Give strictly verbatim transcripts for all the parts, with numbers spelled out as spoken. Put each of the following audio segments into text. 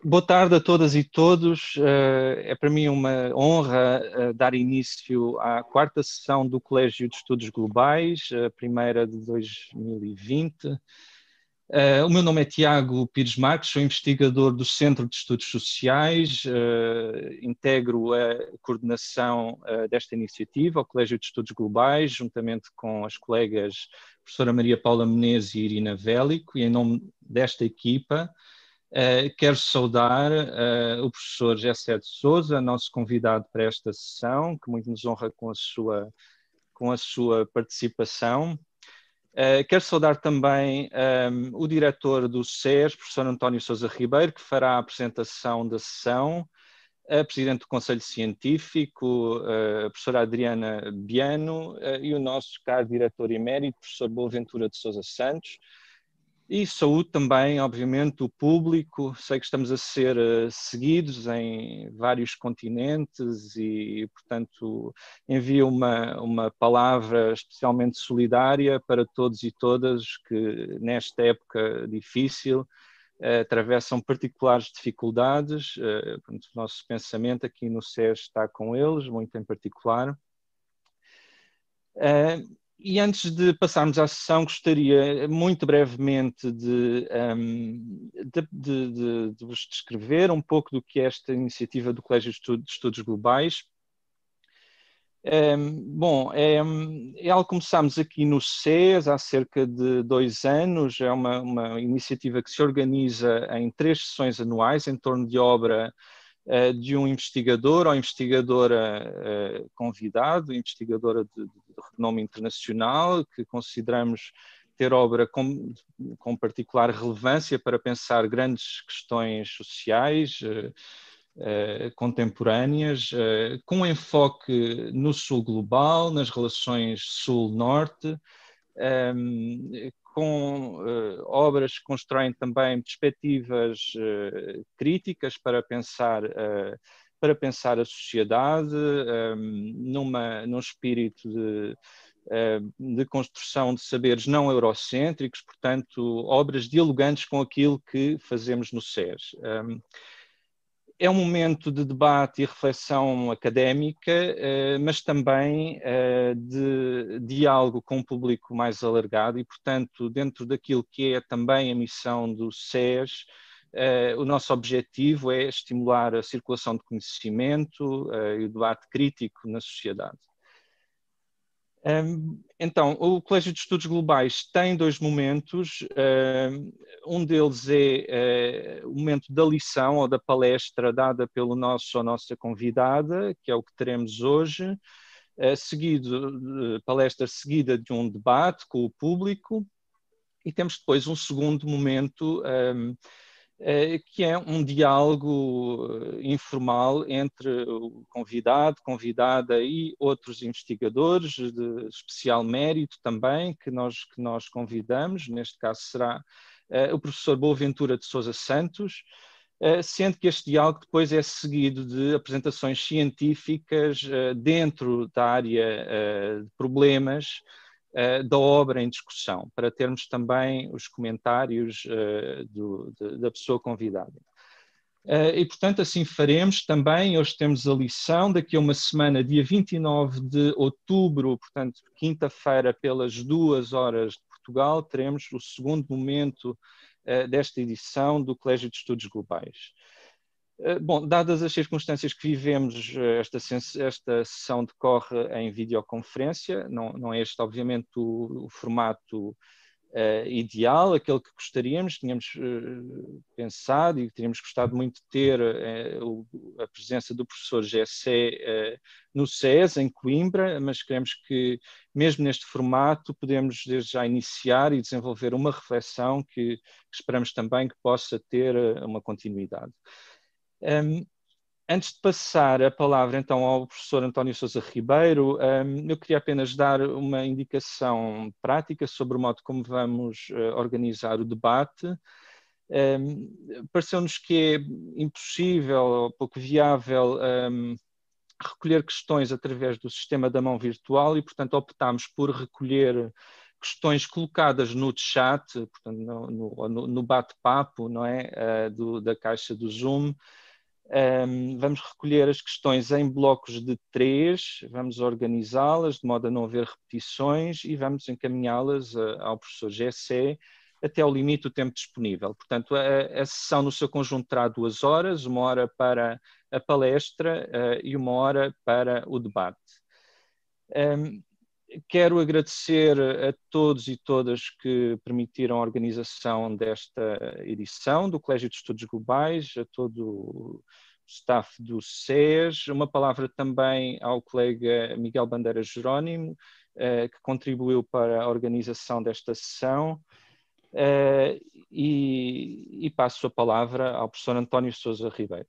Boa tarde a todas e todos. É para mim uma honra dar início à quarta sessão do Colégio de Estudos Globais, a primeira de dois mil e vinte. O meu nome é Tiago Pires Marques, sou investigador do Centro de Estudos Sociais, integro a coordenação desta iniciativa, o Colégio de Estudos Globais, juntamente com as colegas professora Maria Paula Menezes e Irina Vélico, e em nome desta equipa, Uh, quero saudar uh, o professor Jessé de Sousa, nosso convidado para esta sessão, que muito nos honra com a sua, com a sua participação. Uh, quero saudar também um, o diretor do S E S, professor António Sousa Ribeiro, que fará a apresentação da sessão, a presidente do Conselho Científico, uh, a professora Adriana Biano, uh, e o nosso caro diretor emérito, professor Boaventura de Sousa Santos. E saúde também, obviamente, o público. Sei que estamos a ser uh, seguidos em vários continentes e, portanto, envio uma, uma palavra especialmente solidária para todos e todas que, nesta época difícil, uh, atravessam particulares dificuldades. Uh, portanto, o nosso pensamento aqui no S E S está com eles, muito em particular. Uh, E antes de passarmos à sessão, gostaria muito brevemente de, um, de, de, de, de vos descrever um pouco do que é esta iniciativa do Colégio de Estudos, de Estudos Globais. Um, bom, é, é algo que começámos aqui no S E S há cerca de dois anos, é uma, uma iniciativa que se organiza em três sessões anuais em torno de obra de um investigador ou investigadora uh, convidado, investigadora de, de renome internacional, que consideramos ter obra com, com particular relevância para pensar grandes questões sociais uh, uh, contemporâneas, uh, com enfoque no sul global, nas relações sul-norte, um, com uh, obras que constroem também perspectivas uh, críticas para pensar, uh, para pensar a sociedade, um, numa, num espírito de, uh, de construção de saberes não eurocêntricos, portanto, obras dialogantes com aquilo que fazemos no S E S. Um, É um momento de debate e reflexão académica, mas também de diálogo com um público mais alargado e, portanto, dentro daquilo que é também a missão do S E S, o nosso objetivo é estimular a circulação de conhecimento e o debate crítico na sociedade. Então, o Colégio de Estudos Globais tem dois momentos. Um deles é o momento da lição ou da palestra dada pelo nosso ou nossa convidada, que é o que teremos hoje, seguido, palestra seguida de um debate com o público, e temos depois um segundo momento, que é um diálogo informal entre o convidado, convidada e outros investigadores de especial mérito também, que nós, que nós convidamos. Neste caso será o professor Boaventura de Sousa Santos, sendo que este diálogo depois é seguido de apresentações científicas dentro da área de problemas da obra em discussão, para termos também os comentários uh, do, de, da pessoa convidada. Uh, e, portanto, assim faremos também. Hoje temos a lição, daqui a uma semana, dia vinte e nove de outubro, portanto, quinta-feira, pelas duas horas de Portugal, teremos o segundo momento uh, desta edição do Colégio de Estudos Globais. Bom, dadas as circunstâncias que vivemos, esta, esta sessão decorre em videoconferência, não, não é este, obviamente, o, o formato uh, ideal, aquele que gostaríamos, tínhamos uh, pensado e teríamos gostado muito de ter uh, o, a presença do professor Jessé uh, no S E S, em Coimbra, mas queremos que, mesmo neste formato, podemos desde já iniciar e desenvolver uma reflexão que, que esperamos também que possa ter uh, uma continuidade. Um, antes de passar a palavra então ao professor António Sousa Ribeiro, um, eu queria apenas dar uma indicação prática sobre o modo como vamos uh, organizar o debate. Um, pareceu-nos que é impossível, pouco viável, um, recolher questões através do sistema da mão virtual e, portanto, optámos por recolher questões colocadas no chat, portanto, no, no, no bate-papo, não é? Uh, do, da caixa do Zoom. Um, vamos recolher as questões em blocos de três, vamos organizá-las de modo a não haver repetições e vamos encaminhá-las uh, ao professor Gessé até ao limite do tempo disponível. Portanto, a, a sessão no seu conjunto terá duas horas, uma hora para a palestra uh, e uma hora para o debate. Um, quero agradecer a todos e todas que permitiram a organização desta edição do Colégio de Estudos Globais, a todo o staff do S E S, uma palavra também ao colega Miguel Bandeira Jerónimo, uh, que contribuiu para a organização desta sessão. Uh, e, e passo a palavra ao professor António Sousa Ribeiro.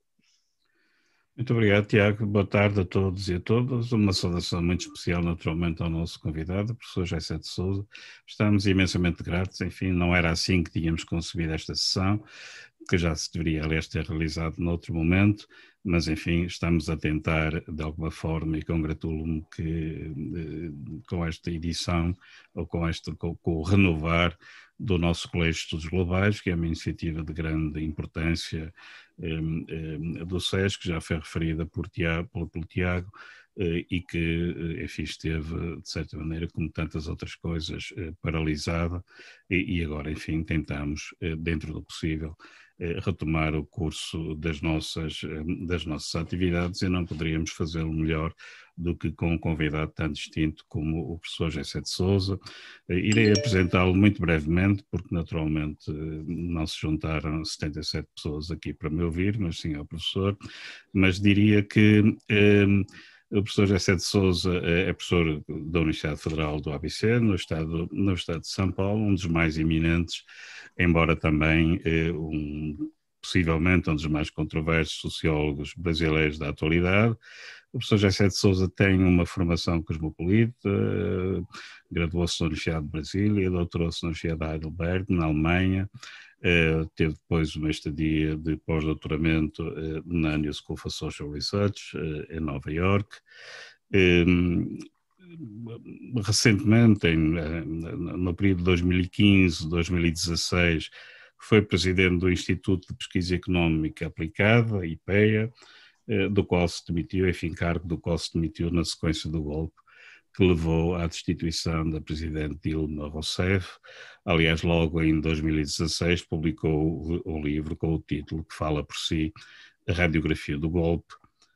Muito obrigado, Tiago. Boa tarde a todos e a todas. Uma saudação muito especial, naturalmente, ao nosso convidado, o professor Gessé de Sousa. Estamos imensamente gratos. Enfim, não era assim que tínhamos concebido esta sessão, que já se deveria, aliás, ter realizado noutro momento, mas, enfim, estamos a tentar, de alguma forma, e congratulo-me que com esta edição, ou com, este, com, com o renovar do nosso Colégio de Estudos Globais, que é uma iniciativa de grande importância um, um, do S E S, que já foi referida por Tiago, pelo, pelo Tiago, uh, e que, enfim, esteve, de certa maneira, como tantas outras coisas, uh, paralisada, e, e agora, enfim, tentamos, uh, dentro do possível, retomar o curso das nossas, das nossas atividades, e não poderíamos fazê-lo melhor do que com um convidado tão distinto como o professor Gessé de Sousa. Irei apresentá-lo muito brevemente, porque naturalmente não se juntaram setenta e sete pessoas aqui para me ouvir, mas sim ao professor, mas diria que um, o professor Gessé de Sousa é professor da Universidade Federal do A B C, no estado, no estado de São Paulo, um dos mais eminentes, embora também eh, um, possivelmente um dos mais controversos sociólogos brasileiros da atualidade. O professor Gessé de Sousa tem uma formação cosmopolita, eh, graduou-se na Universidade de Brasília, doutorou-se na Universidade de Heidelberg, na Alemanha, eh, teve depois uma estadia de pós-doutoramento eh, na New School for Social Research, eh, em Nova Iorque. Eh, recentemente, em, no período de dois mil e quinze a dois mil e dezasseis, foi presidente do Instituto de Pesquisa Económica Aplicada, I P E A, do qual se demitiu, enfim, cargo do qual se demitiu na sequência do golpe que levou à destituição da presidente Dilma Rousseff. Aliás, logo em dois mil e dezasseis publicou o, o livro com o título que fala por si, A Radiografia do Golpe,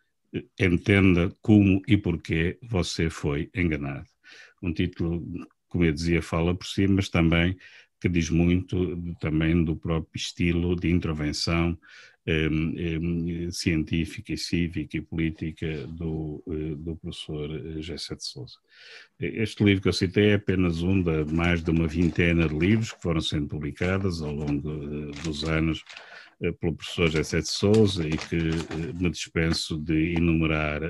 Entenda como e porquê você foi enganado. Um título, como eu dizia, fala por si, mas também que diz muito também do próprio estilo de intervenção eh, eh, científica e cívica e política do, eh, do professor Gessé de Sousa. Este livro que eu citei é apenas um de mais de uma vintena de livros que foram sendo publicados ao longo eh, dos anos pelo professor Gessé de Sousa e que me dispenso de enumerar,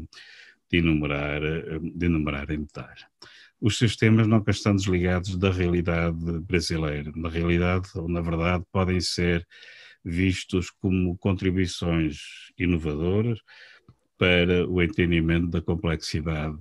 de enumerar, de enumerar em detalhe. Os seus temas nunca estão desligados da realidade brasileira. Na realidade, ou na verdade, podem ser vistos como contribuições inovadoras para o entendimento da complexidade,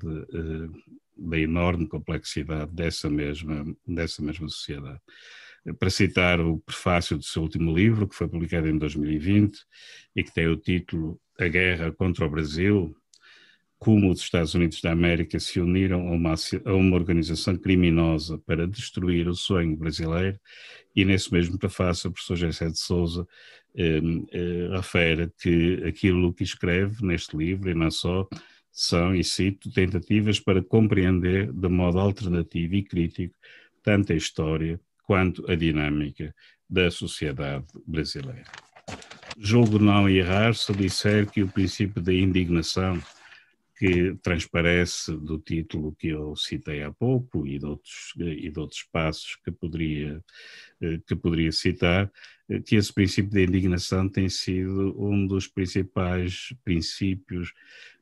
da enorme complexidade dessa mesma, dessa mesma sociedade. Para citar o prefácio do seu último livro, que foi publicado em dois mil e vinte e que tem o título A Guerra contra o Brasil, como os Estados Unidos da América se uniram a uma, a uma organização criminosa para destruir o sonho brasileiro, e nesse mesmo prefácio o professor Gessé de Sousa eh, eh, refere que aquilo que escreve neste livro, e não só, são, e cito, tentativas para compreender de modo alternativo e crítico tanto a história quanto a dinâmica da sociedade brasileira. Julgo não errar se disser que o princípio da indignação, que transparece do título que eu citei há pouco e de outros, e de outros passos que poderia, que poderia citar, que esse princípio da indignação tem sido um dos principais princípios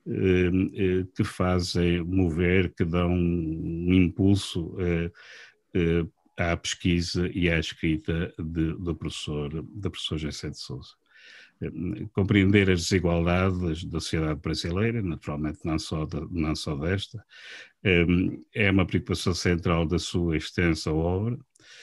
eh, que fazem mover, que dão um impulso eh, eh, à pesquisa e à escrita de, do professor, da professora Gessé de Sousa. compreender as desigualdades da sociedade brasileira, naturalmente não só, de, não só desta, é uma preocupação central da sua extensa obra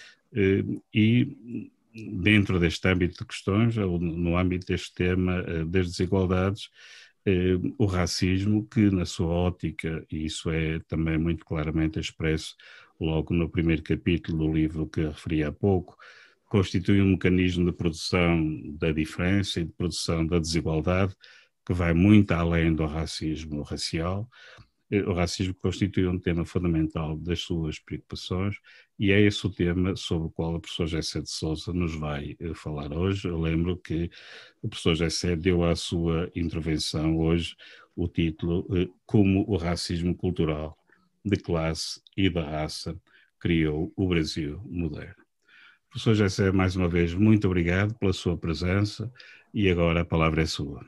e, dentro deste âmbito de questões, ou no âmbito deste tema das desigualdades, o racismo, que na sua ótica, e isso é também muito claramente expresso logo no primeiro capítulo do livro que referi há pouco, constitui um mecanismo de produção da diferença e de produção da desigualdade que vai muito além do racismo racial. O racismo constitui um tema fundamental das suas preocupações e é esse o tema sobre o qual o professor Jessé de Sousa nos vai falar hoje. Eu lembro que o professor Jessé deu à sua intervenção hoje o título Como o racismo cultural, de classe e da raça criou o Brasil moderno. Professor Jessé, mais uma vez, muito obrigado pela sua presença e agora a palavra é sua.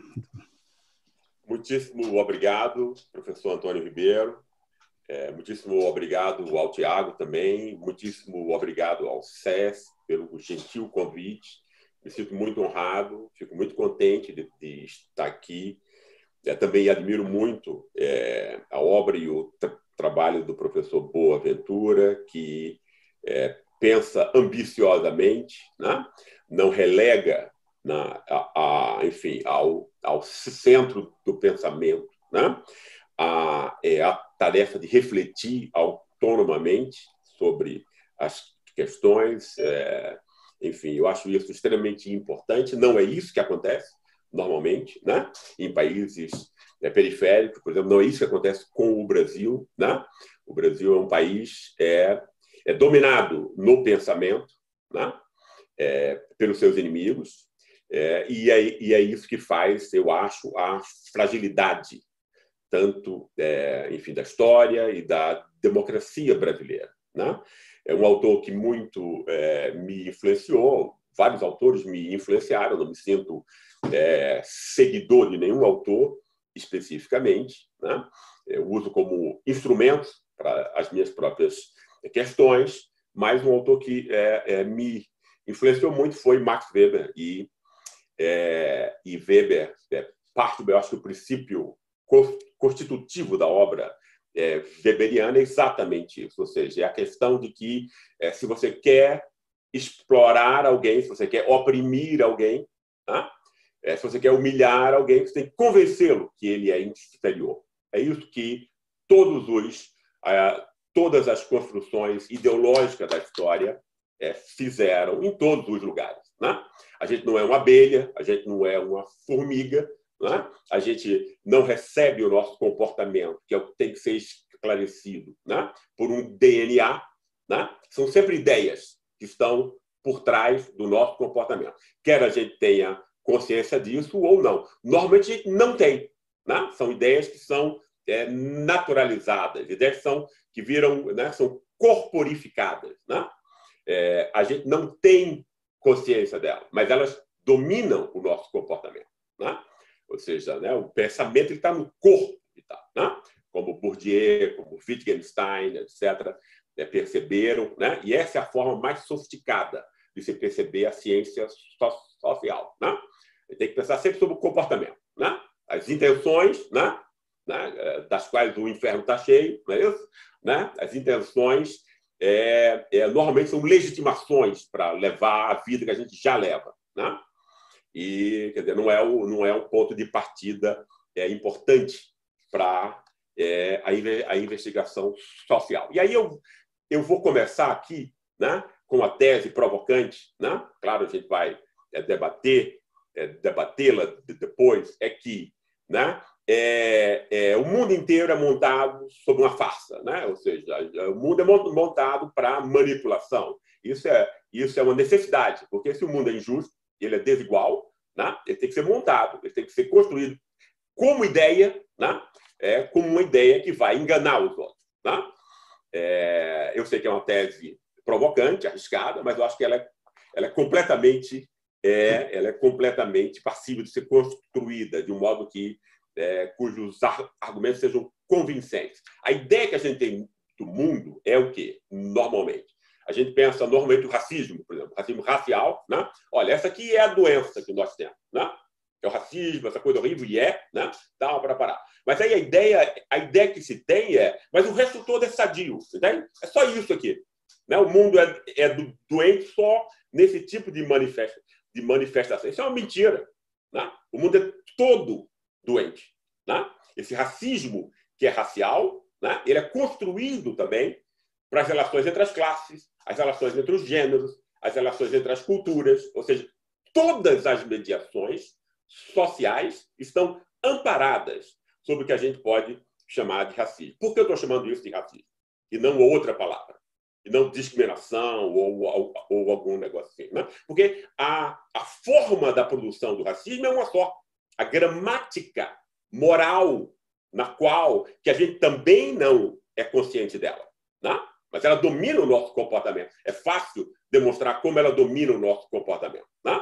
Muitíssimo obrigado, professor Antônio Ribeiro. É, muitíssimo obrigado ao Tiago também. Muitíssimo obrigado ao S E S pelo gentil convite. Me sinto muito honrado, fico muito contente de, de estar aqui. É, também admiro muito é, a obra e o tra trabalho do professor Boaventura, que é, pensa ambiciosamente, né? Não relega na, a, a, enfim, ao, ao centro do pensamento, né? a, é, a tarefa de refletir autonomamente sobre as questões. É, enfim, eu acho isso extremamente importante. Não é isso que acontece normalmente, né? Em países é, periféricos, por exemplo, não é isso que acontece com o Brasil, né? O Brasil é um país é, é dominado no pensamento, né? É, pelos seus inimigos, é, e, é, e é isso que faz, eu acho, a fragilidade tanto, é, enfim, da história e da democracia brasileira, né? É um autor que muito é, me influenciou, vários autores me influenciaram, não me sinto é, seguidor de nenhum autor especificamente, né? Eu uso como instrumento para as minhas próprias questões, mas um autor que é, é, me influenciou muito foi Max Weber, e, é, e Weber, é, parte, eu acho que o princípio constitutivo da obra é, weberiana é exatamente isso, ou seja, é a questão de que é, se você quer explorar alguém, se você quer oprimir alguém, tá? É, se você quer humilhar alguém, você tem que convencê-lo que ele é inferior. É isso que todos os, é, todas as construções ideológicas da história é, fizeram em todos os lugares, né? A gente não é uma abelha, a gente não é uma formiga, né? A gente não recebe o nosso comportamento, que é o que tem que ser esclarecido, né? Por um D N A, né? São sempre ideias que estão por trás do nosso comportamento. Quer a gente tenha consciência disso ou não. Normalmente a gente não tem, né? São ideias que são é, naturalizadas, ideias que, são, que viram, né? São corporificadas, né? É, a gente não tem consciência delas, mas elas dominam o nosso comportamento, né? Ou seja, né, o pensamento está no corpo, né? Como Bourdieu, como Wittgenstein, etcétera, né, perceberam, né? E essa é a forma mais sofisticada de se perceber a ciência social, né? Tem que pensar sempre sobre o comportamento, né? As intenções, né? Né? Das quais o inferno está cheio, não é isso? Né? As intenções é, é, normalmente são legitimações para levar a vida que a gente já leva, né? E, quer dizer, não é, o, não é um ponto de partida é, importante para é, a, a investigação social. E aí eu, eu vou começar aqui, né, com a tese provocante, né? Claro, a gente vai é, debater, é, debatê-la depois, é que, né, é, é, o mundo inteiro é montado sob uma farsa, né? Ou seja, o mundo é montado para manipulação. Isso é, isso é uma necessidade, porque se o mundo é injusto, ele é desigual, né? Ele tem que ser montado, ele tem que ser construído como ideia, né? É, como uma ideia que vai enganar os outros, né? É, eu sei que é uma tese provocante, arriscada, mas eu acho que ela é, ela é completamente, é, ela é completamente passível de ser construída de um modo que é, cujos argumentos sejam convincentes. A ideia que a gente tem do mundo é o quê? Normalmente a gente pensa normalmente o racismo, por exemplo, racismo racial, né? Olha, essa aqui é a doença que nós temos, né? que é o racismo, essa coisa horrível, e é, né? Dá para parar. Mas aí a ideia, a ideia que se tem é, mas o resto todo é sadio, entende? É só isso aqui. Né? O mundo é, é do, doente só nesse tipo de, manifesta, de manifestação. Isso é uma mentira. Né? O mundo é todo doente. Né? Esse racismo que é racial, né? Ele é construído também para as relações entre as classes, as relações entre os gêneros, as relações entre as culturas, ou seja, todas as mediações sociais estão amparadas sobre o que a gente pode chamar de racismo. Por que eu estou chamando isso de racismo? E não outra palavra. E não discriminação ou, ou, ou algum negócio assim. Né? Porque a, a forma da produção do racismo é uma só. A gramática moral na qual que a gente também não é consciente dela. Né? Mas ela domina o nosso comportamento. É fácil demonstrar como ela domina o nosso comportamento. Né?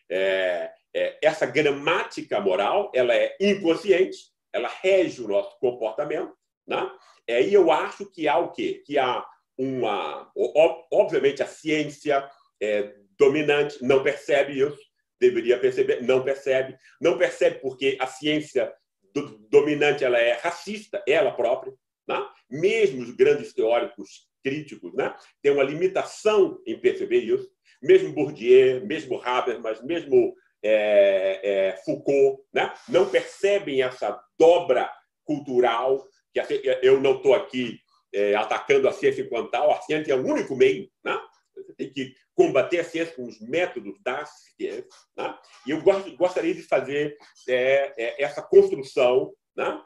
É, é, essa gramática moral ela é inconsciente, ela rege o nosso comportamento. Né? É, e eu acho que há o quê? Que há uma... Obviamente, a ciência é, dominante não percebe isso, deveria perceber, não percebe. Não percebe porque a ciência do, dominante ela é racista, ela própria. Né? Mesmo os grandes teóricos críticos, né, têm uma limitação em perceber isso. Mesmo Bourdieu, mesmo Habermas, mesmo é, é, Foucault, né, não percebem essa dobra cultural. Que a, eu não estou aqui é, atacando a ciência enquanto tal, a ciência é o único meio. Né? Você tem que combater a ciência com os métodos da ciência. Né? E eu gost, gostaria de fazer é, é, essa construção, né,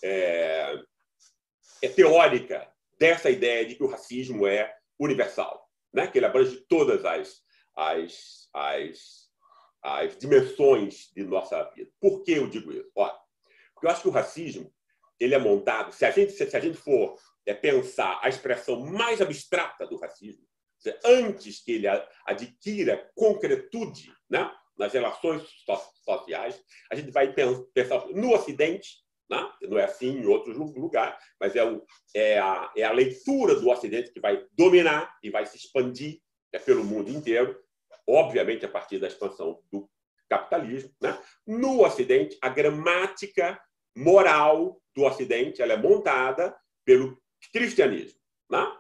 é, é teórica dessa ideia de que o racismo é universal, né? Que ele abrange todas as, as, as, as dimensões de nossa vida. Por que eu digo isso? Olha, porque eu acho que o racismo ele é montado, se a gente, se a gente for é, pensar a expressão mais abstrata do racismo, antes que ele adquira concretude, né, nas relações sociais, a gente vai pensar no Ocidente. Não, não é assim em outros lugares, mas é, o, é, a, é a leitura do Ocidente que vai dominar e vai se expandir é, pelo mundo inteiro, obviamente a partir da expansão do capitalismo. Né? No Ocidente, a gramática moral do Ocidente ela é montada pelo cristianismo. Né?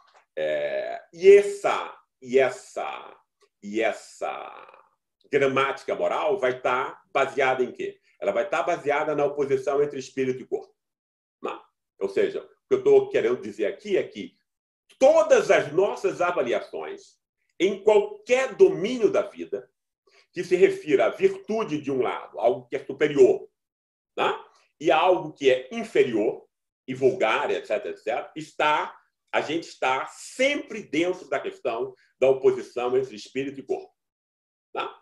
É, e, essa, e, essa, e essa gramática moral vai estar baseada em quê? Ela vai estar baseada na oposição entre espírito e corpo. Não. Ou seja, o que eu estou querendo dizer aqui é que todas as nossas avaliações, em qualquer domínio da vida, que se refira à virtude de um lado, algo que é superior, não? E a algo que é inferior, e vulgar, etc, etcétera, está, a gente está sempre dentro da questão da oposição entre espírito e corpo. Não?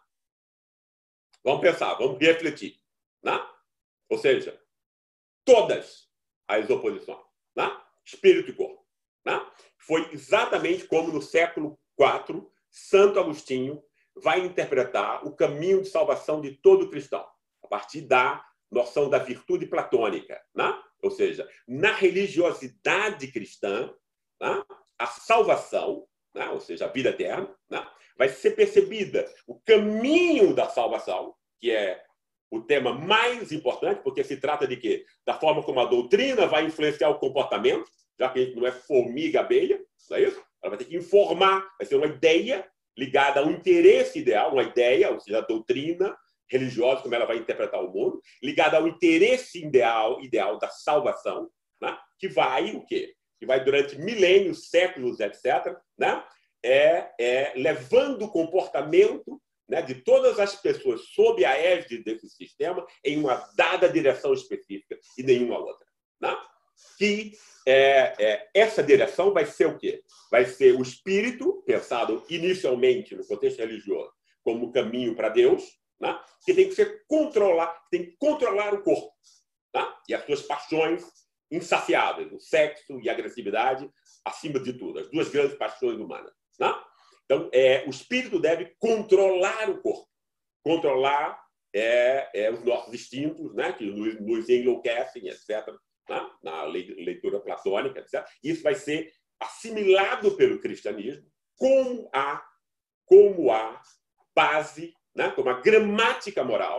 Vamos pensar, vamos refletir. Né? Ou seja, todas as oposições, né? Espírito e corpo. Né? Foi exatamente como no século quatro, Santo Agostinho vai interpretar o caminho de salvação de todo cristão, a partir da noção da virtude platônica. Né? Ou seja, na religiosidade cristã, né? A salvação, né? Ou seja, a vida eterna, né? Vai ser percebida o caminho da salvação, que é o tema mais importante, porque se trata de quê? Da forma como a doutrina vai influenciar o comportamento, já que a gente não é formiga-abelha, não é isso? Ela vai ter que informar, vai ser uma ideia ligada a um interesse ideal, uma ideia, ou seja, a doutrina religiosa, como ela vai interpretar o mundo, ligada ao interesse ideal, ideal da salvação, né? Que vai o quê? Que vai durante milênios, séculos, etcétera, né? É, é, levando o comportamento, né, de todas as pessoas sob a égide desse sistema em uma dada direção específica e nenhuma outra. Né? Que é, é, essa direção vai ser o quê? Vai ser o espírito, pensado inicialmente no contexto religioso como caminho para Deus, né? Que tem que ser controlar, tem que controlar o corpo, né? E as suas paixões insaciáveis, o sexo e a agressividade, acima de tudo, as duas grandes paixões humanas. Né? Então, é, o espírito deve controlar o corpo, controlar é, é, os nossos instintos, né, que nos, nos enlouquecem, etcétera, né, na leitura platônica, etcétera. Isso vai ser assimilado pelo cristianismo como a, como a base, né, como a gramática moral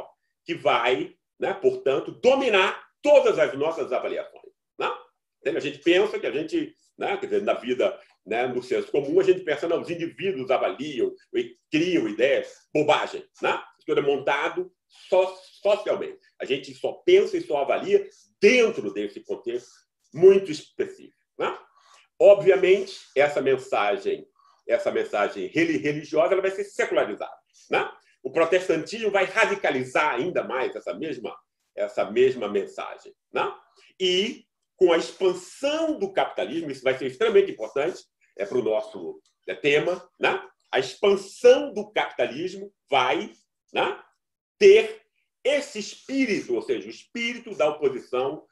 que vai, né, portanto, dominar todas as nossas avaliações. Né? A gente pensa que a gente, né, quer dizer, na vida, né, no senso comum, a gente pensa, não, os indivíduos avaliam, criam ideias, bobagem. Né? Isso tudo é montado so, socialmente. A gente só pensa e só avalia dentro desse contexto muito específico. Né? Obviamente, essa mensagem, essa mensagem religiosa, ela vai ser secularizada. Né? O protestantismo vai radicalizar ainda mais essa mesma, essa mesma mensagem. Né? E, com a expansão do capitalismo, isso vai ser extremamente importante é, para o nosso é, tema, né? A expansão do capitalismo vai, né, ter esse espírito, ou seja, o espírito da oposição,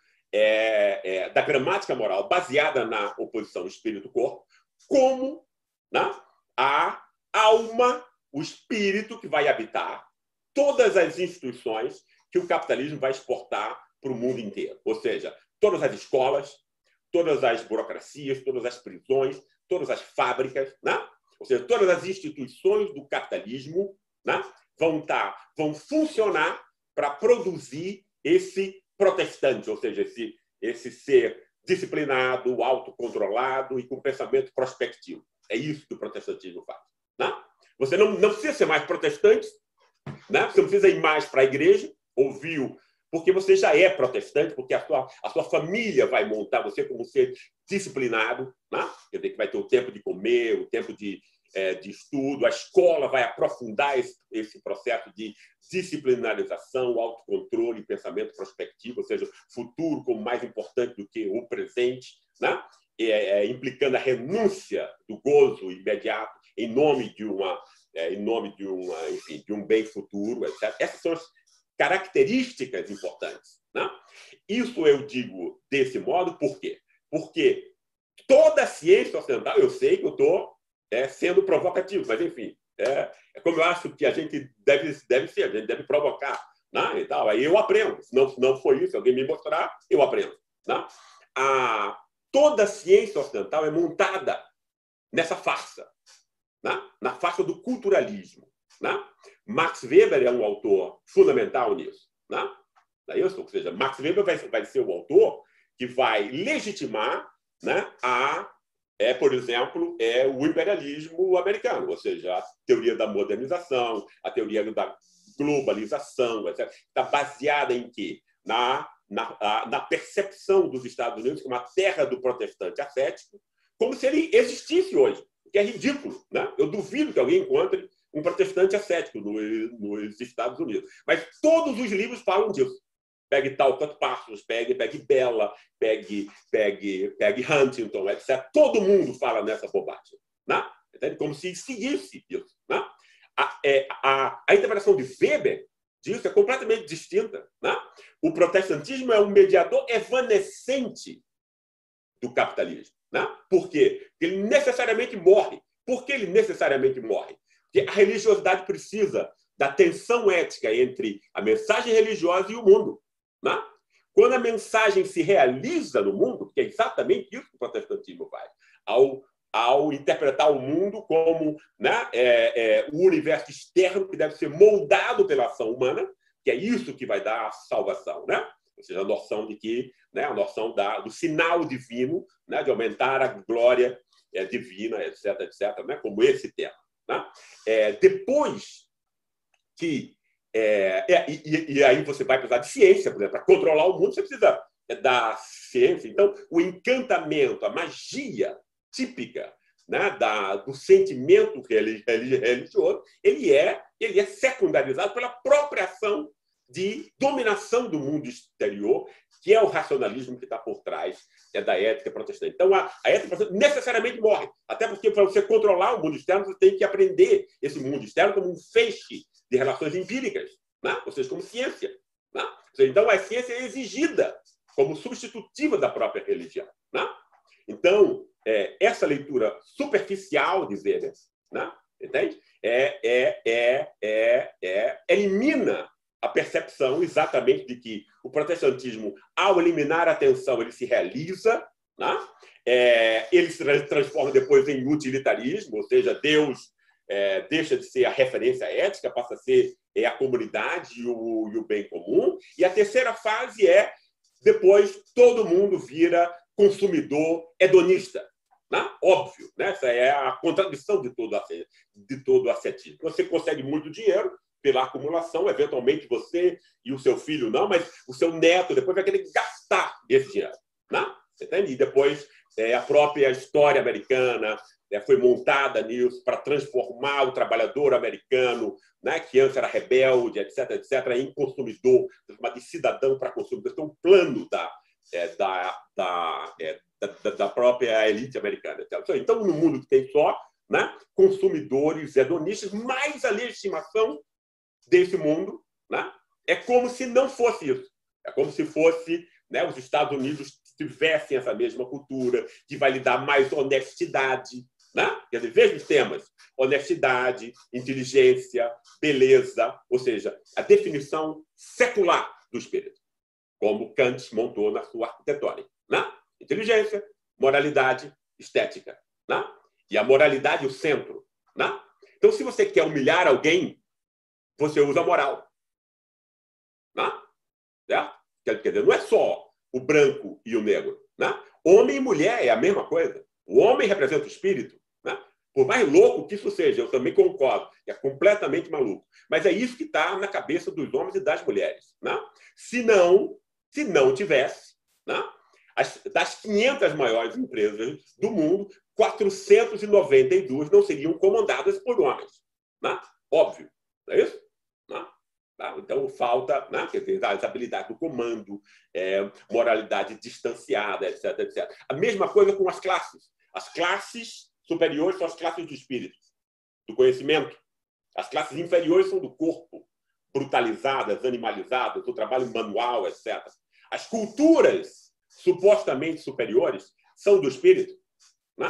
é, é, da gramática moral, baseada na oposição espírito-corpo, como, né, a alma, o espírito que vai habitar todas as instituições que o capitalismo vai exportar para o mundo inteiro. Ou seja, todas as escolas, todas as burocracias, todas as prisões, todas as fábricas, né? Ou seja, todas as instituições do capitalismo, né, vão, tá, vão funcionar para produzir esse protestante, ou seja, esse, esse ser disciplinado, autocontrolado e com pensamento prospectivo. É isso que o protestantismo faz. Né? Você não, não precisa ser mais protestante, né? Você não precisa ir mais para a igreja, ouviu, porque você já é protestante, porque a sua, a sua família vai montar você como ser disciplinado, né? Quer dizer, que vai ter o tempo de comer, o tempo de, é, de estudo, a escola vai aprofundar esse, esse processo de disciplinarização, autocontrole, pensamento prospectivo, ou seja, futuro como mais importante do que o presente, né? É, é, implicando a renúncia do gozo imediato em nome de uma, é, em nome de uma, enfim, de um bem futuro, etcétera. Essas são as características importantes. Né? Isso eu digo desse modo, por quê? Porque toda a ciência ocidental, eu sei que eu estou é, sendo provocativo, mas, enfim, é, é como eu acho que a gente deve, deve ser, a gente deve provocar. Né? E tal. Aí eu aprendo. Se não, se não for isso, alguém me mostrar, eu aprendo. Né? A, toda a ciência ocidental é montada nessa farsa, né? Na farsa do culturalismo. Né? Max Weber é um autor fundamental nisso. Né? Ou seja, Max Weber vai, vai ser o autor que vai legitimar, né, a, é, por exemplo, é, o imperialismo americano, ou seja, a teoria da modernização, a teoria da globalização, etcétera. Está baseada em quê? Na, na, na percepção dos Estados Unidos como a terra do protestante ascético, como se ele existisse hoje, o que é ridículo. Né? Eu duvido que alguém encontre um protestante ascético nos Estados Unidos. Mas todos os livros falam disso. Pegue Talcott Parsons, pegue, pegue Bella, pegue, pegue, pegue Huntington, etcétera. Todo mundo fala nessa bobagem. Né? Como se seguisse isso. Né? A, é, a, a interpretação de Weber disso é completamente distinta. Né? O protestantismo é um mediador evanescente do capitalismo. Né? Por quê? Porque ele necessariamente morre. Por que ele necessariamente morre? Porque a religiosidade precisa da tensão ética entre a mensagem religiosa e o mundo. Né? Quando a mensagem se realiza no mundo, que é exatamente isso que o protestantismo faz, ao, ao interpretar o mundo como, né, é, é, o universo externo que deve ser moldado pela ação humana, que é isso que vai dar a salvação. Né? Ou seja, a noção de que, né, a noção da, do sinal divino, né, de aumentar a glória é, divina, etc, etc, né, como esse tema. Né? É, depois que... É, é, e, e aí você vai precisar de ciência, por exemplo, para controlar o mundo, você precisa da ciência. Então, o encantamento, a magia típica, né, da, do sentimento religioso, ele é, ele é secundarizado pela própria ação de dominação do mundo exterior, que é o racionalismo que está por trás é, da ética protestante. Então, a, a ética protestante necessariamente morre, até porque para você controlar o mundo externo, você tem que aprender esse mundo externo como um feixe de relações empíricas, né? Ou seja, como ciência. Né? Seja, então, a ciência é exigida como substitutiva da própria religião. Né? Então, é, essa leitura superficial de Weber, né? Entende? É, é, é, é, é, elimina a percepção exatamente de que o protestantismo, ao eliminar a tensão, ele se realiza, né? É, ele se transforma depois em utilitarismo, ou seja, Deus é, deixa de ser a referência ética, passa a ser é a comunidade e o, e o bem comum. E a terceira fase é, depois, todo mundo vira consumidor hedonista. Né? Óbvio, né? Essa é a contradição de todo, de todo ascetismo. Você consegue muito dinheiro pela acumulação, eventualmente você e o seu filho não, mas o seu neto depois vai querer gastar esse dinheiro. Né? Você entende? E depois é, a própria história americana é, foi montada nisso para transformar o trabalhador americano, né, que antes era rebelde, etc, etc, em consumidor, de cidadão para consumidor. Então, um plano da, é, da, da, é, da, da própria elite americana. Então, no mundo que tem só, né, consumidores hedonistas, mais a legitimação desse mundo, né, é como se não fosse isso. É como se fosse, né, os Estados Unidos tivessem essa mesma cultura, que vai lhe dar mais honestidade. Né? Quer dizer, veja os temas: honestidade, inteligência, beleza, ou seja, a definição secular do espírito, como Kant montou na sua arquitetônica. Né? Inteligência, moralidade, estética. Né? E a moralidade o centro. Né? Então, se você quer humilhar alguém, você usa a moral. Né? Certo? Quer dizer, não é só o branco e o negro. Né? Homem e mulher é a mesma coisa. O homem representa o espírito. Né? Por mais louco que isso seja, eu também concordo, é completamente maluco. Mas é isso que está na cabeça dos homens e das mulheres. Né? Se não, se não tivesse, né? As, das quinhentas maiores empresas do mundo, quatrocentas e noventa e duas não seriam comandadas por homens. Né? Óbvio, não é isso? Né? Então, falta, né, quer dizer, as habilidades do comando, é, moralidade distanciada, etc, etcétera. A mesma coisa com as classes. As classes superiores são as classes do espírito, do conhecimento. As classes inferiores são do corpo, brutalizadas, animalizadas, do trabalho manual, etcétera. As culturas supostamente superiores são do espírito. Né?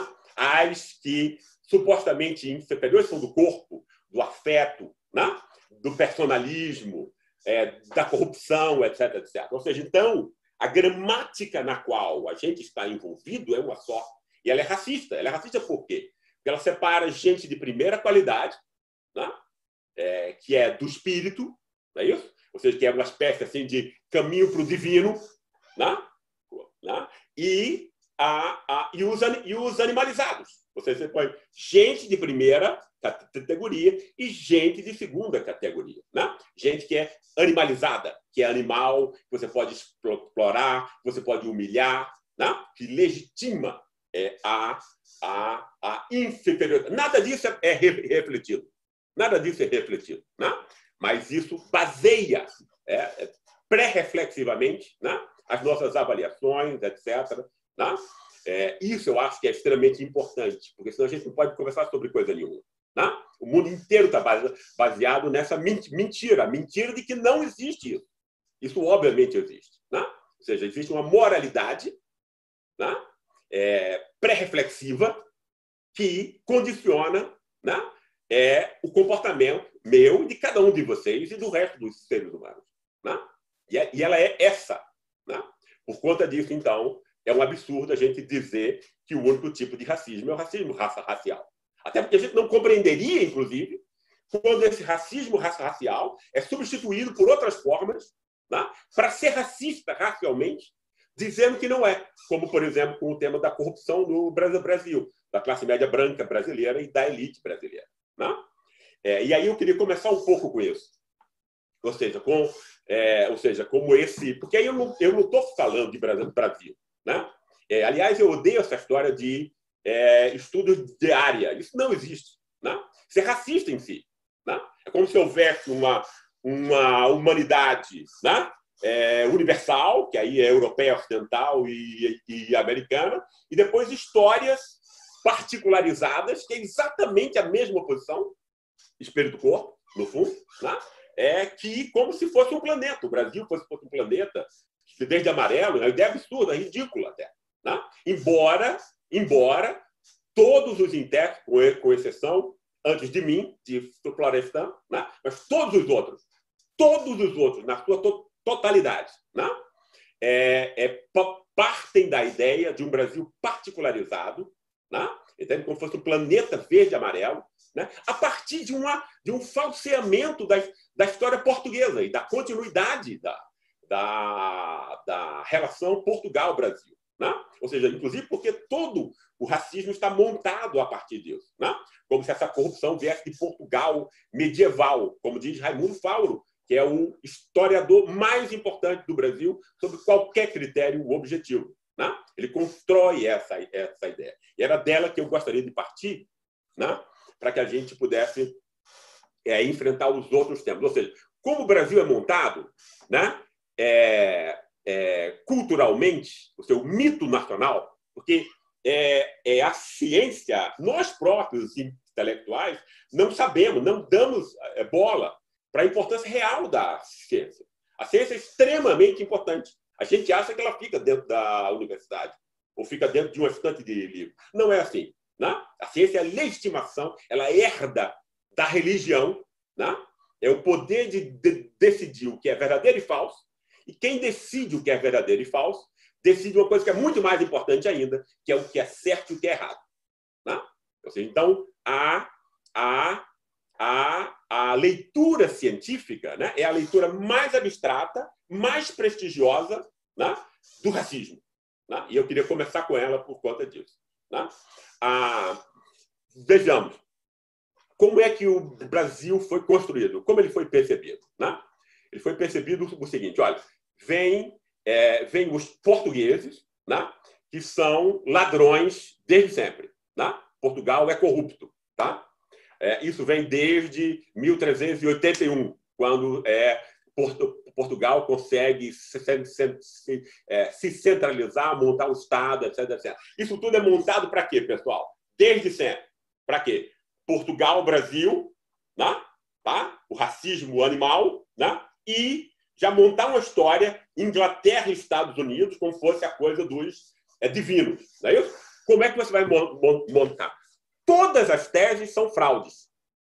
As que supostamente superiores são do corpo, do afeto, né? Do personalismo, é, da corrupção, etc, etcétera. Ou seja, então, a gramática na qual a gente está envolvido é uma só. E ela é racista. Ela é racista por quê? Porque ela separa gente de primeira qualidade, né? É, que é do espírito, não é isso? Ou seja, que é uma espécie assim, de caminho para o divino, né? Né? E, a, a, e, os, e os animalizados. Ou seja, você põe gente de primeira categoria e gente de segunda categoria. Né? Gente que é animalizada, que é animal, que você pode explorar, que você pode humilhar, né? Que legitima é, a, a, a inferioridade. Nada disso é refletido. Nada disso é refletido. Né? Mas isso baseia é, é, pré-reflexivamente, né, as nossas avaliações, etcétera. Né? É, isso eu acho que é extremamente importante, porque senão a gente não pode conversar sobre coisa nenhuma. Né? O mundo inteiro está baseado nessa mentira, a mentira de que não existe isso. Isso obviamente existe. Né? Ou seja, existe uma moralidade, né, é, pré-reflexiva que condiciona, né, é, o comportamento meu e de cada um de vocês e do resto dos seres humanos. Né? E, é, e ela é essa. Né? Por conta disso, então, é um absurdo a gente dizer que o único tipo de racismo é o racismo raça racial. Até porque a gente não compreenderia, inclusive, quando esse racismo racial é substituído por outras formas, né, para ser racista racialmente, dizendo que não é. Como, por exemplo, com o tema da corrupção no Brasil, da classe média branca brasileira e da elite brasileira. Né? É, e aí eu queria começar um pouco com isso. Ou seja, com, é, ou seja, como esse... Porque aí eu não eu não estou falando de Brasil. Né? É, aliás, eu odeio essa história de é, estudos de área. Isso não existe. Né? Isso é racista em si. Né? É como se houvesse uma, uma humanidade, né, é, universal, que aí é europeia, ocidental e, e americana, e depois histórias particularizadas, que é exatamente a mesma posição, espírito-corpo, no fundo, né? É que como se fosse um planeta. O Brasil fosse, fosse um planeta desde amarelo, a ideia é absurda, é ridícula até. Né? Embora, embora todos os intérpretes, com exceção, antes de mim, de Florestan, né? Mas todos os outros, todos os outros, na sua to totalidade, né? é, é, partem da ideia de um Brasil particularizado, né? Entende? Como se fosse um planeta verde e amarelo, né? A partir de, uma, de um falseamento da, da história portuguesa e da continuidade da, da, da relação Portugal-Brasil. Né? Ou seja, inclusive porque todo o racismo está montado a partir disso. Né? Como se essa corrupção viesse de Portugal medieval, como diz Raimundo Fauro, que é o historiador mais importante do Brasil sob qualquer critério objetivo. Né? Ele constrói essa, essa ideia. E era dela que eu gostaria de partir, né? Para que a gente pudesse é, enfrentar os outros temas. Ou seja, como o Brasil é montado, né? é, é, culturalmente, o seu mito nacional, porque é, é a ciência, nós próprios intelectuais, não sabemos, não damos bola para a importância real da ciência. A ciência é extremamente importante. A gente acha que ela fica dentro da universidade ou fica dentro de uma estante de livro. Não é assim. Né? A ciência é a legitimação, ela herda da religião. Né? É o poder de, de decidir o que é verdadeiro e falso. E quem decide o que é verdadeiro e falso decide uma coisa que é muito mais importante ainda, que é o que é certo e o que é errado. Né? Ou seja, então, a, a, a, a leitura científica, né, é a leitura mais abstrata, mais prestigiosa, né, do racismo. Né? E eu queria começar com ela por conta disso. Né? Ah, vejamos como é que o Brasil foi construído, como ele foi percebido. Né? Ele foi percebido o seguinte: olha, vem, é, vem os portugueses, né, que são ladrões desde sempre. Né? Portugal é corrupto. Tá? É, isso vem desde mil trezentos e oitenta e um, quando é, Porto, Portugal consegue se, se, se, é, se centralizar, montar o Estado, etc, etcétera. Isso tudo é montado para quê, pessoal? Desde sempre. Para quê? Portugal, Brasil, né? Tá? O racismo animal, né? E já montar uma história Inglaterra e Estados Unidos como fosse a coisa dos é, divinos. Não é isso? Como é que você vai montar? Todas as teses são fraudes.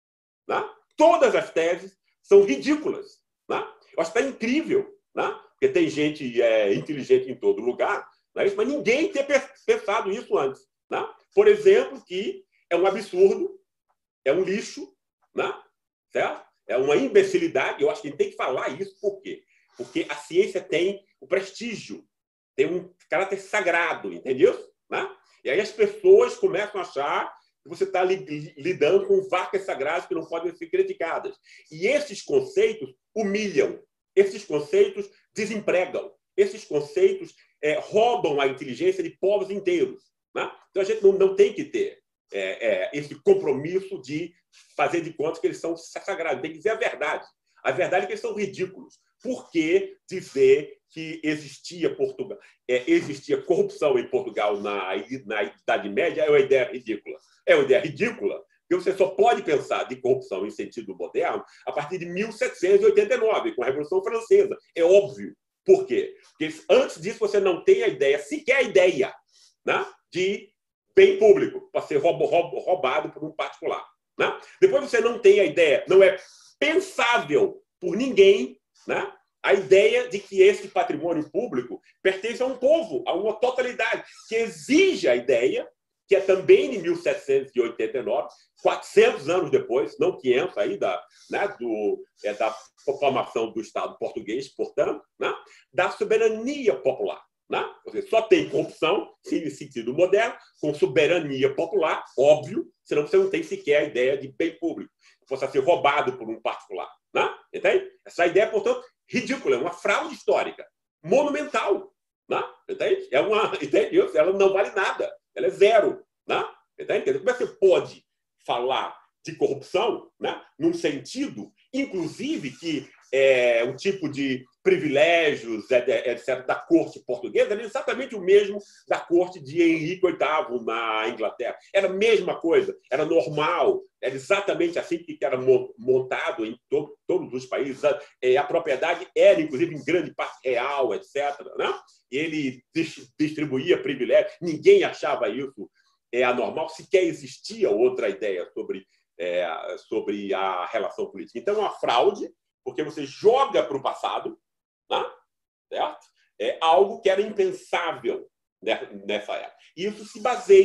Né? Todas as teses são ridículas. Né? Eu acho que está incrível, né? Porque tem gente é, inteligente em todo lugar, não é isso? Mas ninguém tinha pensado isso antes. Né? Por exemplo, que é um absurdo, é um lixo, né? Certo? É uma imbecilidade. Eu acho que a gente tem que falar isso. Por quê? Porque a ciência tem o prestígio, tem um caráter sagrado, entendeu? Né? E aí as pessoas começam a achar que você está lidando com vacas sagradas que não podem ser criticadas. E esses conceitos humilham, esses conceitos desempregam, esses conceitos é, roubam a inteligência de povos inteiros. Né? Então a gente não, não tem que ter é, é, esse compromisso de fazer de conta que eles são sagrados. Tem que dizer a verdade. A verdade é que eles são ridículos. Por que dizer que existia, Portugal, é, existia corrupção em Portugal na, na Idade Média é uma ideia ridícula. É uma ideia ridícula, porque você só pode pensar de corrupção em sentido moderno a partir de mil setecentos e oitenta e nove, com a Revolução Francesa. É óbvio. Por quê? Porque antes disso você não tem a ideia, sequer a ideia, né, de bem público, para ser roubado por um particular. Né? Depois você não tem a ideia, não é pensável por ninguém, né, a ideia de que esse patrimônio público pertence a um povo, a uma totalidade, que exige a ideia, que é também de mil setecentos e oitenta e nove, quatrocentos anos depois, não quinhentos, aí da, né, do, é, da formação do Estado português, portanto, né, da soberania popular. Né? Ou seja, só tem corrupção, sim, no sentido moderno, com soberania popular, óbvio, senão você não tem sequer a ideia de bem público, que possa ser roubado por um particular. Né? Entende? Essa ideia, portanto, ridícula, é uma fraude histórica, monumental. Né? Entende? É uma, entende? Ela não vale nada, ela é zero. Né? Entende? Como é que você pode falar de corrupção, né, num sentido, inclusive, que é, um tipo de privilégios, etcétera, da corte portuguesa era exatamente o mesmo da corte de Henrique oitavo na Inglaterra. Era a mesma coisa, era normal, era exatamente assim que era montado em to todos os países. A propriedade era, inclusive, em grande parte real, etcétera. Né? Ele distribuía privilégios, ninguém achava isso é, anormal, sequer existia outra ideia sobre, é, sobre a relação política. Então, é uma fraude, porque você joga para o passado, né? Certo? É algo que era impensável nessa época. E isso se baseia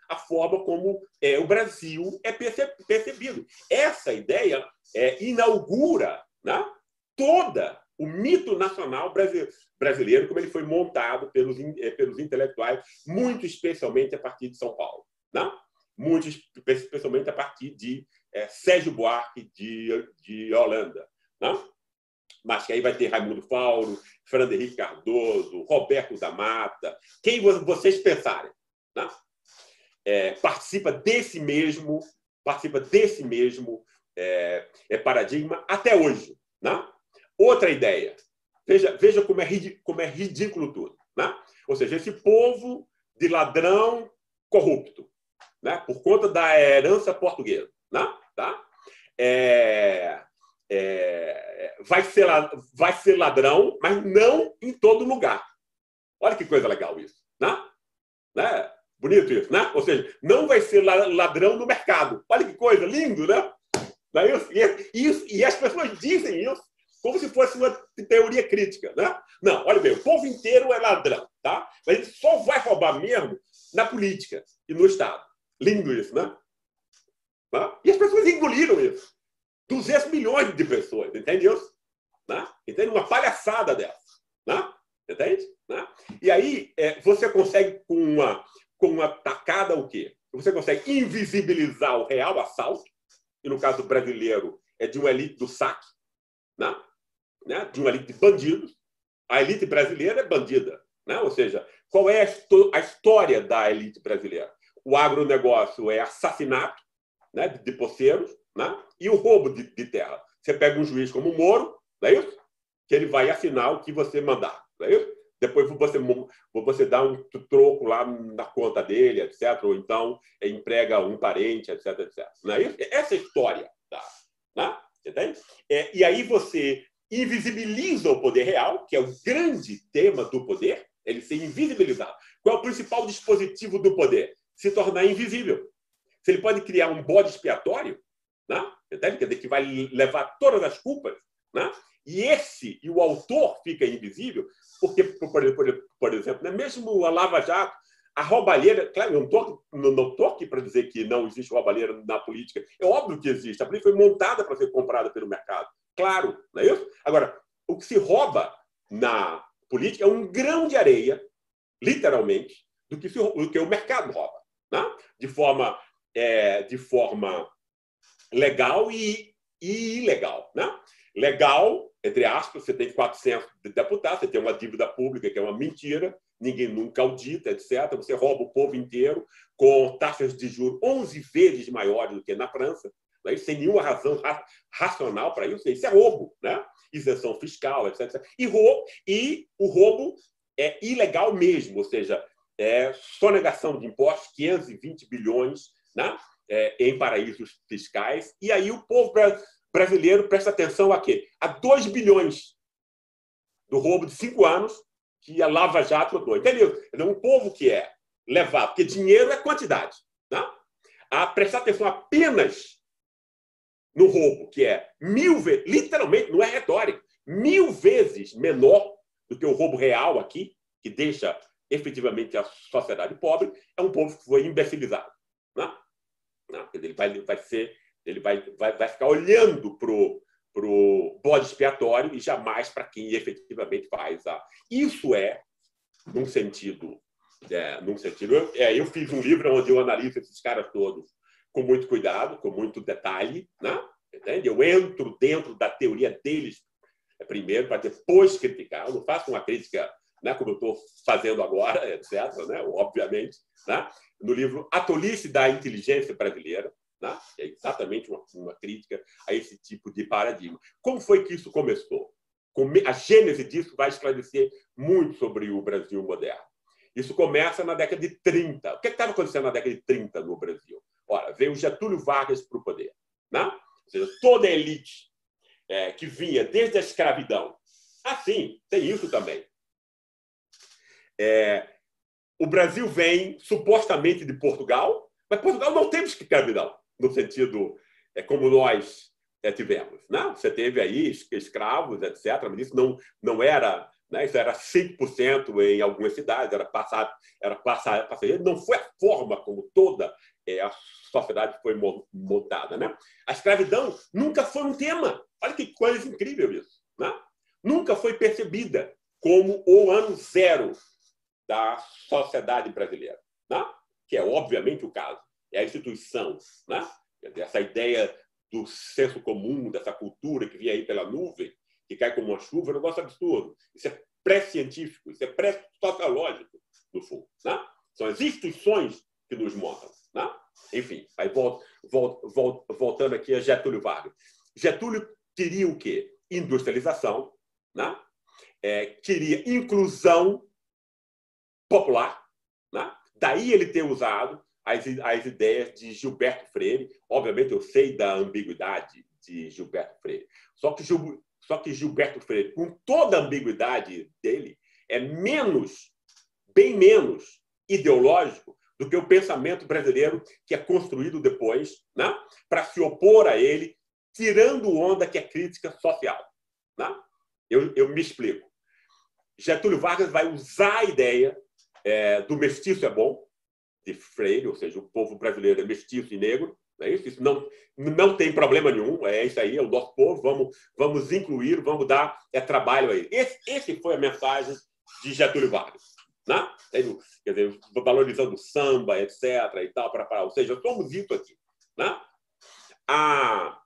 a forma como é, o Brasil é percebido. Essa ideia é, inaugura, né, toda o mito nacional brasileiro, como ele foi montado pelos, pelos intelectuais, muito especialmente a partir de São Paulo, né? Muito especialmente a partir de é, Sérgio Buarque de, de Holanda, né? Mas que aí vai ter Raimundo Fauro, Fernando Henrique Cardoso, Roberto da Mata, quem vocês pensarem, né? É, participa desse mesmo, participa desse mesmo é, é paradigma até hoje, né? Outra ideia, veja, veja como, é, como é ridículo tudo, né? Ou seja, esse povo de ladrão corrupto, né? Por conta da herança portuguesa, né? Tá? É, é, vai, ser, vai ser ladrão, mas não em todo lugar. Olha que coisa legal isso, né? Né? Bonito isso, né? Ou seja, não vai ser ladrão no mercado. Olha que coisa, lindo, né? Não é isso? E, isso, e as pessoas dizem isso como se fosse uma teoria crítica, né? Não, olha bem, o povo inteiro é ladrão, tá? Mas ele só vai roubar mesmo na política e no Estado. Lindo isso, né? Tá? E as pessoas engoliram isso. duzentos milhões de pessoas, entende isso? Né? Entende? Uma palhaçada dessa, né? Entende? Né? E aí é, você consegue, com uma, com uma tacada, o quê? Você consegue invisibilizar o real assalto, e no caso brasileiro é de uma elite do saque, né? Né? De uma elite de bandidos. A elite brasileira é bandida, né? Ou seja, qual é a história da elite brasileira? O agronegócio é assassinato, né, de poceiros, né, e o roubo de, de terra. Você pega um juiz como o Moro, não é isso? Que ele vai assinar o que você mandar, não é isso? Depois você, você dá um troco lá na conta dele, etcétera. Ou então emprega um parente, etc, etcétera. Não é isso? Essa é a história. Tá? Né? Entende? É, e aí você invisibiliza o poder real, que é o grande tema do poder, ele ser invisibilizado. Qual é o principal dispositivo do poder? Se tornar invisível. Se ele pode criar um bode expiatório, né? Entende? Quer dizer, que vai levar todas as culpas, né? E esse, e o autor fica invisível, porque, por, por, por exemplo, né? Mesmo a Lava Jato, a roubalheira, claro, eu não estou aqui para dizer que não existe roubalheira na política, é óbvio que existe, a política foi montada para ser comprada pelo mercado, claro, não é isso? Agora, o que se rouba na política é um grão de areia, literalmente, do que, se, do que o mercado rouba, né? De forma, é, de forma legal e, e ilegal, né? Legal, entre aspas, você tem quatrocentos deputados, você tem uma dívida pública que é uma mentira, ninguém nunca audita, etcétera. Você rouba o povo inteiro com taxas de juros onze vezes maiores do que na França, né? Sem nenhuma razão ra racional para isso. Isso é roubo, né? Isenção fiscal, etcétera. E, roubo, e o roubo é ilegal mesmo, ou seja, é sonegação de impostos, quinhentos e vinte bilhões, né? É, em paraísos fiscais. E aí o povo brasileiro presta atenção a quê? A dois bilhões do roubo de cinco anos que a Lava Jato rodou. Entendeu? É um povo que é levado, porque dinheiro é quantidade, né? A prestar atenção apenas no roubo, que é mil vezes, literalmente, não é retórica, mil vezes menor do que o roubo real aqui, que deixa efetivamente a sociedade pobre, é um povo que foi imbecilizado, né? Ele vai, vai, ser, ele vai, vai, vai ficar olhando para o bode expiatório e jamais para quem efetivamente faz. A... Isso é, num sentido... É, num sentido eu, é, eu fiz um livro onde eu analiso esses caras todos com muito cuidado, com muito detalhe, né? Entende? Eu entro dentro da teoria deles primeiro, para depois criticar. Eu não faço uma crítica, né, como eu estou fazendo agora, etcétera, né, obviamente, né, no livro A Tolice da Inteligência Brasileira, né, que é exatamente uma, uma crítica a esse tipo de paradigma. Como foi que isso começou? A gênese disso vai esclarecer muito sobre o Brasil moderno. Isso começa na década de trinta. O que estava acontecendo na década de trinta no Brasil? Ora, veio Getúlio Vargas para o poder, né? Ou seja, toda a elite é, que vinha desde a escravidão. Assim, tem isso também. É, o Brasil vem supostamente de Portugal, mas Portugal não teve escravidão, no sentido é, como nós é, tivemos, né? Você teve aí escravos, etcétera, mas isso não, não era né? Isso era cinco por cento em algumas cidades, era passar, era passar, passageiro. Não foi a forma como toda é, a sociedade foi montada, né? A escravidão nunca foi um tema. Olha que coisa incrível isso, né? Nunca foi percebida como o ano zero da sociedade brasileira, né? Que é obviamente o caso. É a instituição, né? Essa ideia do senso comum, dessa cultura que vem aí pela nuvem, que cai como uma chuva, é um negócio absurdo. Isso é pré-científico, isso é pré-sociológico, no fundo, né? São as instituições que nos montam, né? Enfim, aí volto, volto, volto, voltando aqui a Getúlio Vargas. Getúlio queria o quê? Industrialização, né? É, queria inclusão popular, né? Daí ele ter usado as, as ideias de Gilberto Freire. Obviamente, eu sei da ambiguidade de Gilberto Freire. Só que, Gil, só que Gilberto Freire, com toda a ambiguidade dele, é menos, bem menos ideológico do que o pensamento brasileiro que é construído depois, né, para se opor a ele, tirando onda que é crítica social. Né? Eu, eu me explico. Getúlio Vargas vai usar a ideia é, do mestiço é bom, de Freire, ou seja, o povo brasileiro é mestiço e negro, não é isso? Isso não, não tem problema nenhum, é isso aí, é o nosso povo, vamos, vamos incluir, vamos dar é, trabalho a ele. Esse, esse foi a mensagem de Getúlio Vargas. Né? Quer dizer, valorizando o samba, etcétera e tal, para, para, ou seja, somos isso aqui. Né? A,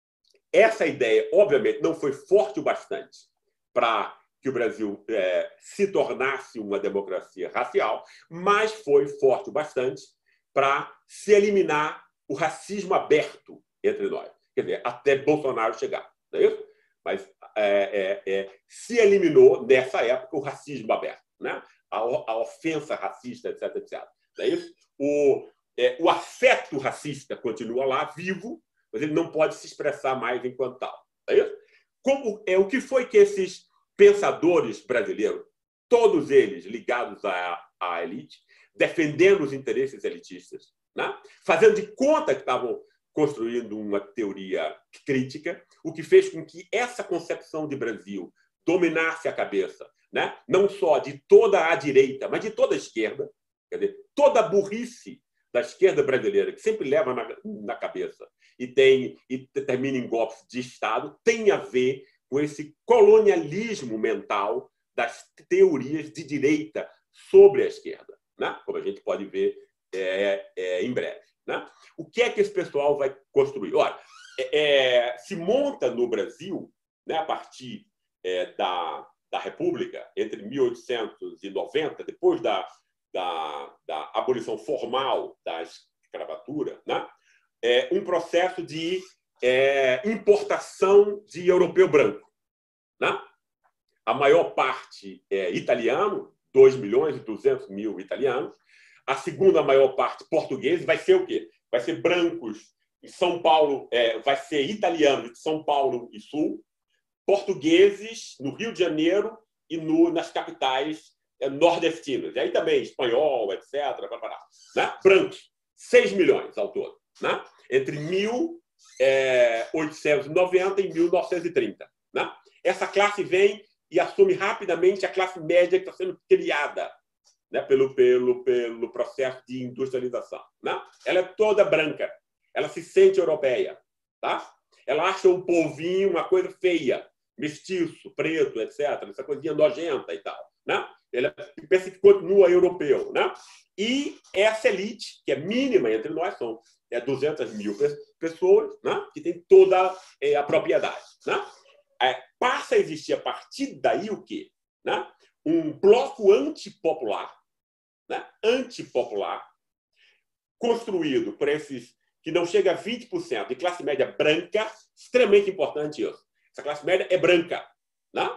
essa ideia, obviamente, não foi forte o bastante para que o Brasil é, se tornasse uma democracia racial, mas foi forte o bastante para se eliminar o racismo aberto entre nós. Quer dizer, até Bolsonaro chegar. Não é isso? Mas é, é, é, se eliminou, nessa época, o racismo aberto. Né? A, a ofensa racista, etc, etcétera. Não é isso? O, é, o afeto racista continua lá, vivo, mas ele não pode se expressar mais enquanto tal. Não é isso? Como, é, o que foi que esses pensadores brasileiros, todos eles ligados à, à elite, defendendo os interesses elitistas, né? Fazendo de conta que estavam construindo uma teoria crítica, o que fez com que essa concepção de Brasil dominasse a cabeça, né? Não só de toda a direita, mas de toda a esquerda. Quer dizer, toda a burrice da esquerda brasileira, que sempre leva na, na cabeça e, tem, e termina em golpes de Estado, tem a ver com esse colonialismo mental das teorias de direita sobre a esquerda, né? Como a gente pode ver é, é, em breve. Né? O que é que esse pessoal vai construir? Ora, é, é, se monta no Brasil, né, a partir é, da, da República, entre mil oitocentos e noventa, depois da, da, da abolição formal da escravatura, né, é, um processo de é, importação de europeu branco. Né? A maior parte é italiano, dois milhões e duzentos mil italianos. A segunda maior parte, portugueses, vai ser o quê? Vai ser brancos em São Paulo, é, vai ser italianos de São Paulo e Sul, portugueses no Rio de Janeiro e no, nas capitais é, nordestinas. E aí também espanhol, etcétera. Né? Brancos, seis milhões ao todo. Né? Entre mil oitocentos e noventa e mil novecentos e trinta. Né? Essa classe vem e assume rapidamente a classe média que está sendo criada, né, pelo, pelo, pelo processo de industrialização. Né? Ela é toda branca. Ela se sente europeia. Tá? Ela acha o povinho uma coisa feia, mestiço, preto, etcétera. Essa coisinha nojenta e tal. Né? Ela pensa que continua europeu. Né? E essa elite, que é mínima entre nós, são é, duzentas mil pessoas, né, que tem toda é, a propriedade. Né? É, passa a existir a partir daí o quê? Né? Um bloco antipopular, né? antipopular, construído por esses que não chega a vinte por cento de classe média branca, extremamente importante isso. Essa classe média é branca. Né?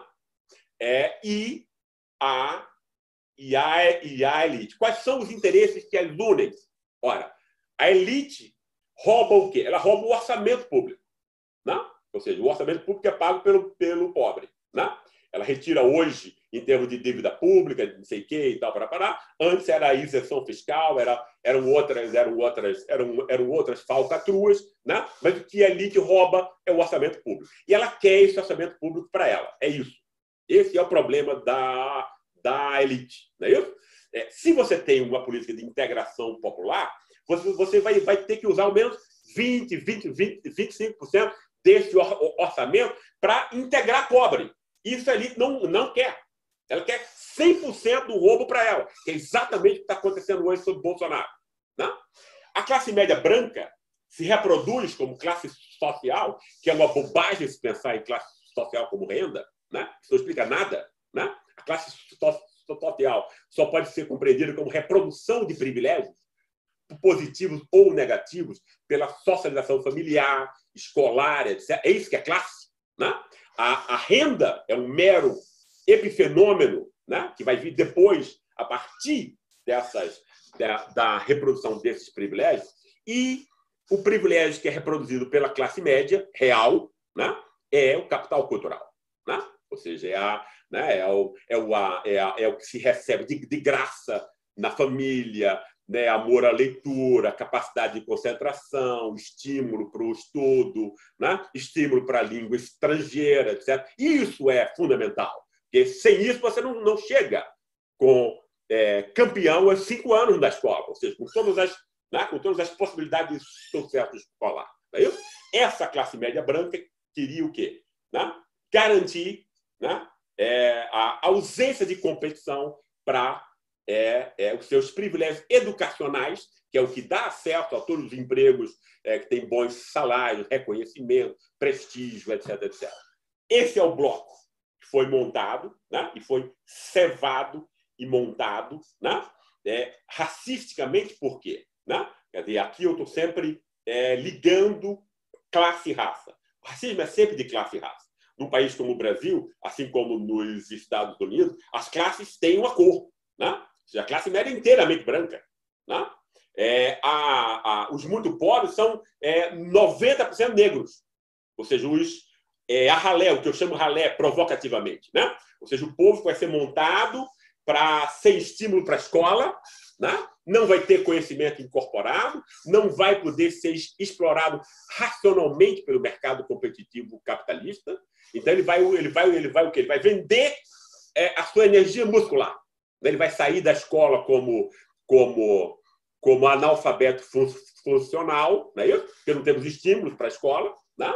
É, e, a, e, a, e a elite. Quais são os interesses que as unem? Ora, a elite rouba o quê? Ela rouba o orçamento público. Né? Ou seja, o orçamento público é pago pelo, pelo pobre. Né? Ela retira hoje, em termos de dívida pública, não sei o quê e tal, para parar. Antes era a isenção fiscal, era, eram, outras, eram, outras, eram, eram outras falcatruas, né? Mas o que a elite rouba é o orçamento público. E ela quer esse orçamento público para ela. É isso. Esse é o problema da, da elite. Não é isso? É, se você tem uma política de integração popular, você, você vai, vai ter que usar ao menos vinte, vinte, vinte, vinte e cinco por cento desse orçamento para integrar pobre. Isso a elite não, não quer. Ela quer cem por cento do roubo para ela, que é exatamente o que está acontecendo hoje sobre Bolsonaro. Né? A classe média branca se reproduz como classe social, que é uma bobagem se pensar em classe social como renda, né? Isso não explica nada. Né? A classe social só pode ser compreendida como reprodução de privilégios, positivos ou negativos, pela socialização familiar, escolar, etcétera. É isso que é classe. Né? A, a renda é um mero epifenômeno, né? Que vai vir depois, a partir dessas, da, da reprodução desses privilégios, e o privilégio que é reproduzido pela classe média real, né? É o capital cultural. Né? Ou seja, é, a, né? é, o, é, o, a, é, a, é o que se recebe de, de graça na família, né, amor à leitura, capacidade de concentração, estímulo para o estudo, né, estímulo para a língua estrangeira, etcétera. Isso é fundamental, porque sem isso você não, não chega com é, campeão aos cinco anos da escola, ou seja, com todas as, né, com todas as possibilidades de sucesso escolar. Não é isso? Essa classe média branca queria o quê? Né? Garantir, né, é, a ausência de competição para É, é, os seus privilégios educacionais, que é o que dá acesso a todos os empregos é, que têm bons salários, reconhecimento, prestígio, etc, etcétera. Esse é o bloco que foi montado, né, e foi cevado e montado, né, é, racisticamente. Por quê? Né? Quer dizer, aqui eu estou sempre é, ligando classe e raça. O racismo é sempre de classe e raça. Num país como o Brasil, assim como nos Estados Unidos, as classes têm uma cor. Né? A classe média é inteiramente branca. Né? É, a, a, os muito pobres são é, noventa por cento negros. Ou seja, os é, a ralé, o que eu chamo ralé provocativamente. Né? Ou seja, o povo vai ser montado para sem estímulo para a escola, né? Não vai ter conhecimento incorporado, não vai poder ser explorado racionalmente pelo mercado competitivo capitalista. Então, ele vai, ele vai, ele vai o quê? Ele vai vender é, a sua energia muscular. Ele vai sair da escola como, como, como analfabeto funcional, não é isso? Porque não temos estímulos para a escola. Né?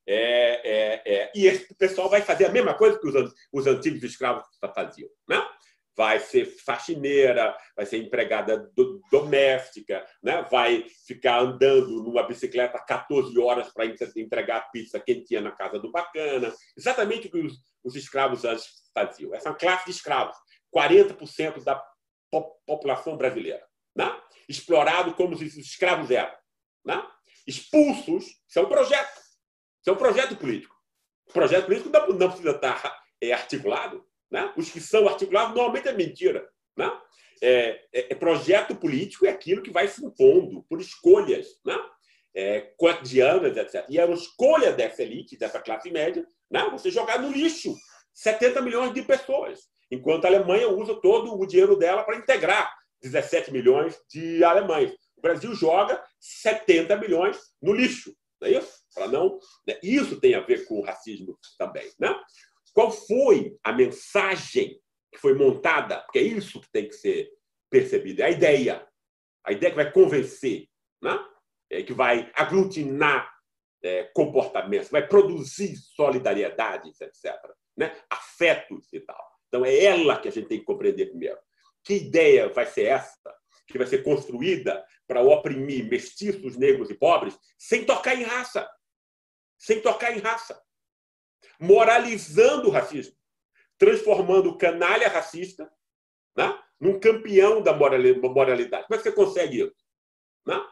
É, é, é, e esse pessoal vai fazer a mesma coisa que os, os antigos escravos faziam. Né? Vai ser faxineira, vai ser empregada do, doméstica, né? Vai ficar andando numa bicicleta quatorze horas para entregar a pizza quentinha na casa do bacana. Exatamente o que os, os escravos antes faziam. Essa é uma classe de escravos. quarenta por cento da população brasileira. Né? Explorado como os escravos eram. Né? Expulsos. Isso é um projeto. Isso é um projeto político. O projeto político não, não precisa estar é, articulado. Né? Os que são articulados normalmente é mentira. Né? É, é, é projeto político é aquilo que vai se impondo por escolhas, né? é, cotidianas, etcétera. E é uma escolha dessa elite, dessa classe média, né? Você jogar no lixo setenta milhões de pessoas. Enquanto a Alemanha usa todo o dinheiro dela para integrar dezessete milhões de alemães. O Brasil joga setenta milhões no lixo. Não é isso? Para não, né? Isso tem a ver com o racismo também. Né? Qual foi a mensagem que foi montada? Porque é isso que tem que ser percebido. É a ideia. A ideia que vai convencer, né? É que vai aglutinar é, comportamentos, vai produzir solidariedade, etcétera. Né? Afetos e tal. Então, é ela que a gente tem que compreender primeiro. Que ideia vai ser essa que vai ser construída para oprimir mestiços, negros e pobres sem tocar em raça? Sem tocar em raça. Moralizando o racismo. Transformando o canalha racista, né, num campeão da moralidade. Como é que você consegue isso? Né?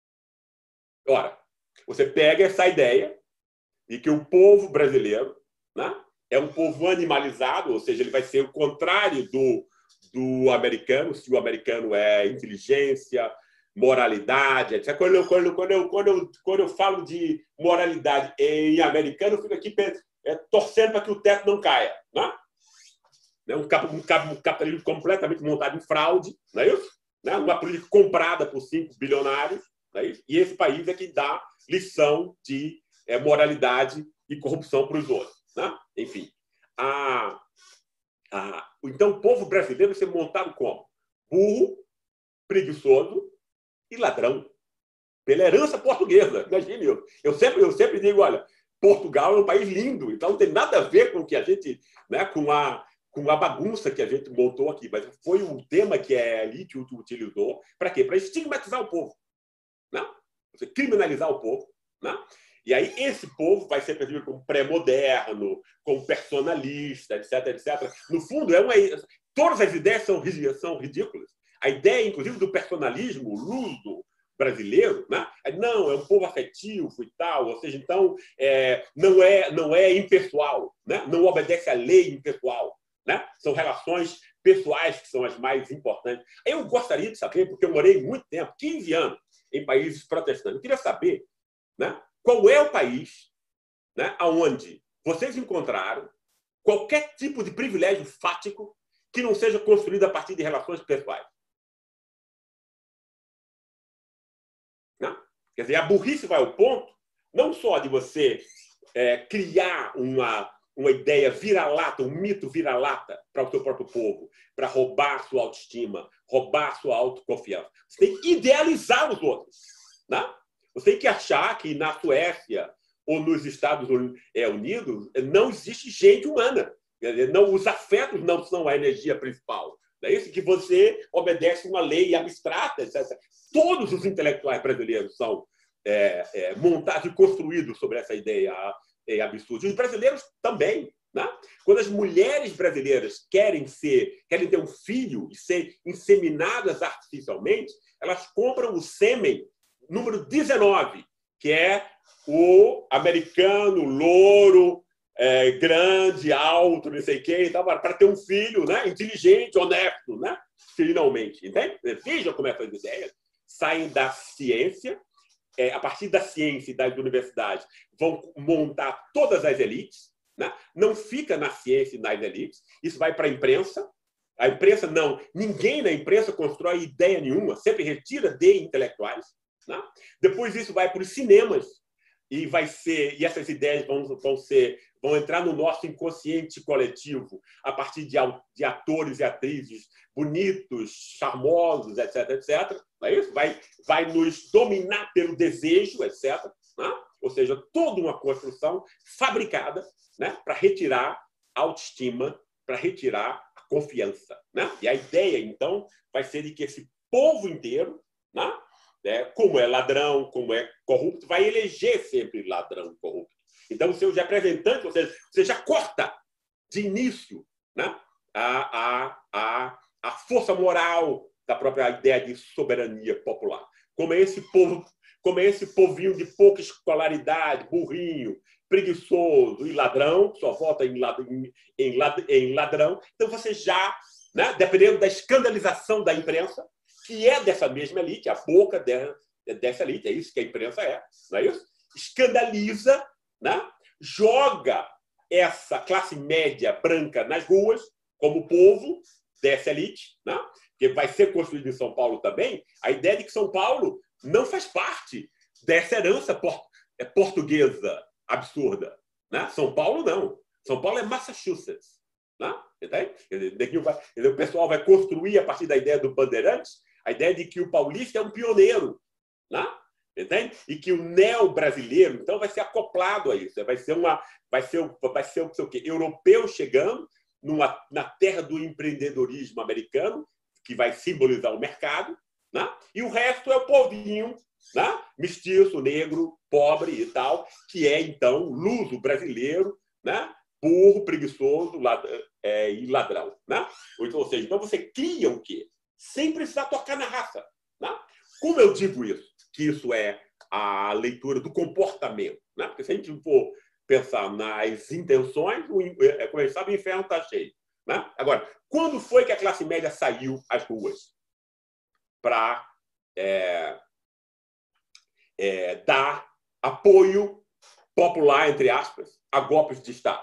Ora, você pega essa ideia de que o povo brasileiro, né, é um povo animalizado, ou seja, ele vai ser o contrário do, do americano, se o americano é inteligência, moralidade, etcétera. Quando eu, quando, quando, eu, quando, eu, quando eu falo de moralidade em americano, eu fico aqui é, torcendo para que o teto não caia. Né? Um, um, um capitalismo completamente montado em fraude, não é isso? Né? Uma política comprada por cinco bilionários, não é isso? E esse país é que dá lição de é, moralidade e corrupção para os outros. Né? Enfim, a, a, então o povo brasileiro vai ser montado como? Burro, preguiçoso e ladrão. Pela herança portuguesa. Imagine eu. Eu sempre, eu sempre digo, olha, Portugal é um país lindo, então não tem nada a ver com o que a gente, né, com a, com a bagunça que a gente montou aqui. Mas foi um tema que a elite utilizou para quê? Para estigmatizar o povo. Né? Você criminalizar o povo. Né? E aí esse povo vai ser percebido como pré-moderno, como personalista, etc, etcétera. No fundo, é uma... todas as ideias são, são ridículas. A ideia, inclusive, do personalismo luso brasileiro, né? Não, é um povo afetivo e tal, ou seja, então é, não, é, não é impessoal, né? Não obedece à lei impessoal. Né? São relações pessoais que são as mais importantes. Eu gostaria de saber, porque eu morei muito tempo, quinze anos, em países protestantes. Eu queria saber, né, qual é o país, né, onde vocês encontraram qualquer tipo de privilégio fático que não seja construído a partir de relações pessoais. Né? Quer dizer, a burrice vai ao ponto não só de você é, criar uma, uma ideia vira-lata, um mito vira-lata para o seu próprio povo, para roubar a sua autoestima, roubar a sua autoconfiança. Você tem que idealizar os outros. Né? Você tem que achar que na Suécia ou nos Estados Unidos não existe gente humana. Quer dizer, não, os afetos não são a energia principal. É isso que você obedece uma lei abstrata, etcétera. Todos os intelectuais brasileiros são é, é, montados e construídos sobre essa ideia é, absurda. Os brasileiros também. Né? Quando as mulheres brasileiras querem ser, querem ter um filho e ser inseminadas artificialmente, elas compram o sêmen número dezenove, que é o americano, louro, é, grande, alto, não sei o quê, para ter um filho, né, inteligente, honesto, né, finalmente. Entende? Veja como essas ideias saem da ciência, é, a partir da ciência e das universidades, vão montar todas as elites, né? Não fica na ciência e nas elites, isso vai para a imprensa. A imprensa não, ninguém na imprensa constrói ideia nenhuma, sempre retira de intelectuais. Né? Depois isso vai para os cinemas e vai ser, e essas ideias vão, vão ser, vão entrar no nosso inconsciente coletivo a partir de, de atores e atrizes bonitos, charmosos, etc, etcétera. Não é isso? Vai, vai nos dominar pelo desejo, etcétera. Né? Ou seja, toda uma construção fabricada, né, para retirar a autoestima, para retirar a confiança. Né? E a ideia, então, vai ser de que esse povo inteiro, né, né, como é ladrão, como é corrupto, vai eleger sempre ladrão corrupto. Então, os seus representantes, ou seja, você já corta de início, né, a, a, a, a força moral da própria ideia de soberania popular. Como é esse povo, como é esse povinho de pouca escolaridade, burrinho, preguiçoso e ladrão, só vota em ladrão, em, em ladrão. Então, você já, né, dependendo da escandalização da imprensa, que é dessa mesma elite, a boca dessa elite, é isso que a imprensa é, não é isso? Escandaliza, né? Joga essa classe média branca nas ruas, como povo dessa elite, né? Que vai ser construído em São Paulo também, a ideia de que São Paulo não faz parte dessa herança portuguesa absurda. Né? São Paulo não. São Paulo é Massachusetts. Né? O pessoal vai construir, a partir da ideia do Bandeirantes, a ideia de que o paulista é um pioneiro. Né? Entende? E que o neo-brasileiro, então, vai ser acoplado a isso. Vai ser, uma, vai ser, vai ser o quê? Europeu chegando numa, na terra do empreendedorismo americano, que vai simbolizar o mercado, né? E o resto é o povinho, né? Mestiço, negro, pobre e tal, que é, então, luso brasileiro, né? Burro, preguiçoso ladrão, é, e ladrão. Né? Ou seja, então você cria o quê? Sem precisar tocar na raça. Né? Como eu digo isso? Que isso é a leitura do comportamento. Né? Porque se a gente for pensar nas intenções, como a gente sabe, o inferno está cheio. Né? Agora, quando foi que a classe média saiu às ruas para é, é, dar apoio popular, entre aspas, a golpes de Estado?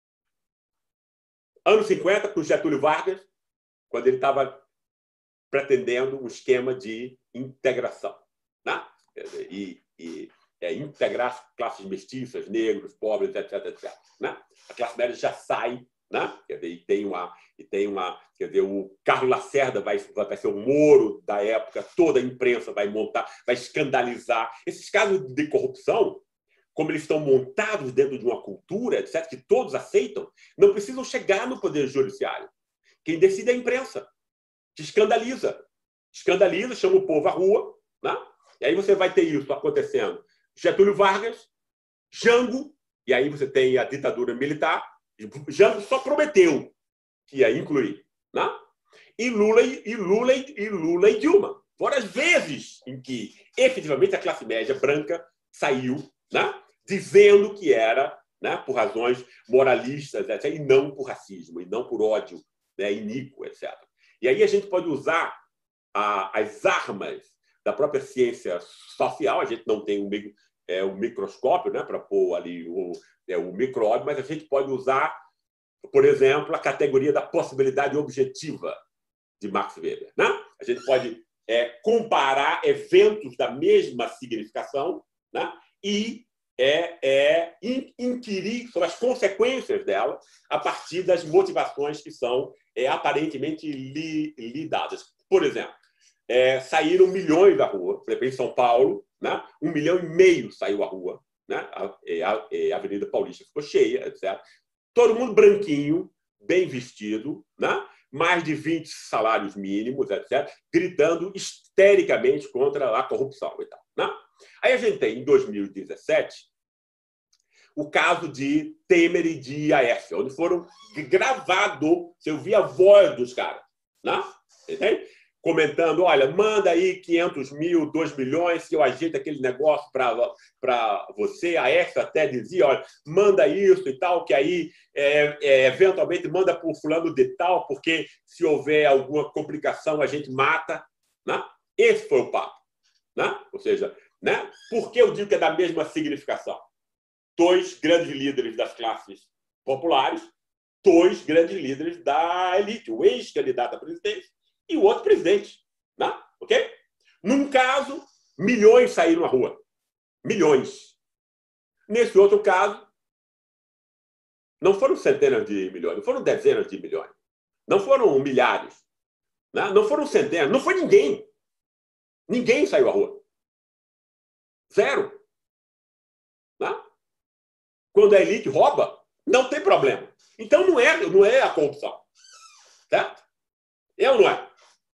Anos cinquenta, com Getúlio Vargas, quando ele estava pretendendo um esquema de integração. Né? E, e é, integrar classes mestiças, negros, pobres, etc, etcétera. Né? A classe média já sai, né? Quer dizer, e tem uma, e tem uma, quer dizer, o Carlos Lacerda vai, vai ser o Moro da época, toda a imprensa vai montar, vai escandalizar. Esses casos de corrupção, como eles estão montados dentro de uma cultura, etcétera, que todos aceitam, não precisam chegar no Poder Judiciário. Quem decide é a imprensa, que escandaliza. Escandaliza, chama o povo à rua, né? E aí você vai ter isso acontecendo. Getúlio Vargas, Jango, e aí você tem a ditadura militar. Jango só prometeu que ia incluir, né? E Lula e Lula e Lula e Dilma. Foram as vezes em que efetivamente a classe média branca saiu, né? Dizendo que era, né, por razões moralistas, etcétera, e não por racismo, e não por ódio, né, iníquo, etcétera. E aí a gente pode usar a, as armas da própria ciência social. A gente não tem um, é, um microscópio, né, para pôr ali o, é, o micróbio, mas a gente pode usar, por exemplo, a categoria da possibilidade objetiva de Max Weber, né? A gente pode é, comparar eventos da mesma significação, né, e é, é inquirir sobre as consequências dela a partir das motivações que são é, aparentemente li, lidadas. Por exemplo, é, saíram milhões da rua, por exemplo, em São Paulo, né, um milhão e meio saiu à rua, né, a, a, a Avenida Paulista ficou cheia, etcétera. Todo mundo branquinho, bem vestido, né, mais de vinte salários mínimos, etcétera, gritando histericamente contra a corrupção e tal, né? Aí a gente tem, em dois mil e dezessete, o caso de Temer e de Aécio, onde foram gravados, você ouvia a voz dos caras, né? Entende? Comentando, olha, manda aí quinhentos mil, dois milhões, que eu ajeito aquele negócio para você. A Aécio até dizia, olha, manda isso e tal, que aí é, é, eventualmente manda para o fulano de tal, porque se houver alguma complicação a gente mata, né? Esse foi o papo, né? Ou seja, né? Por que eu digo que é da mesma significação? Dois grandes líderes das classes populares, dois grandes líderes da elite, o ex-candidato à presidência e o outro presidente, né? Ok? Num caso, milhões saíram à rua. Milhões. Nesse outro caso, não foram centenas de milhões, não foram dezenas de milhões, não foram milhares, né? Não foram centenas, não foi ninguém. Ninguém saiu à rua. Zero. Né? Quando a elite rouba, não tem problema. Então não é, não é a corrupção. Certo? É ou não é?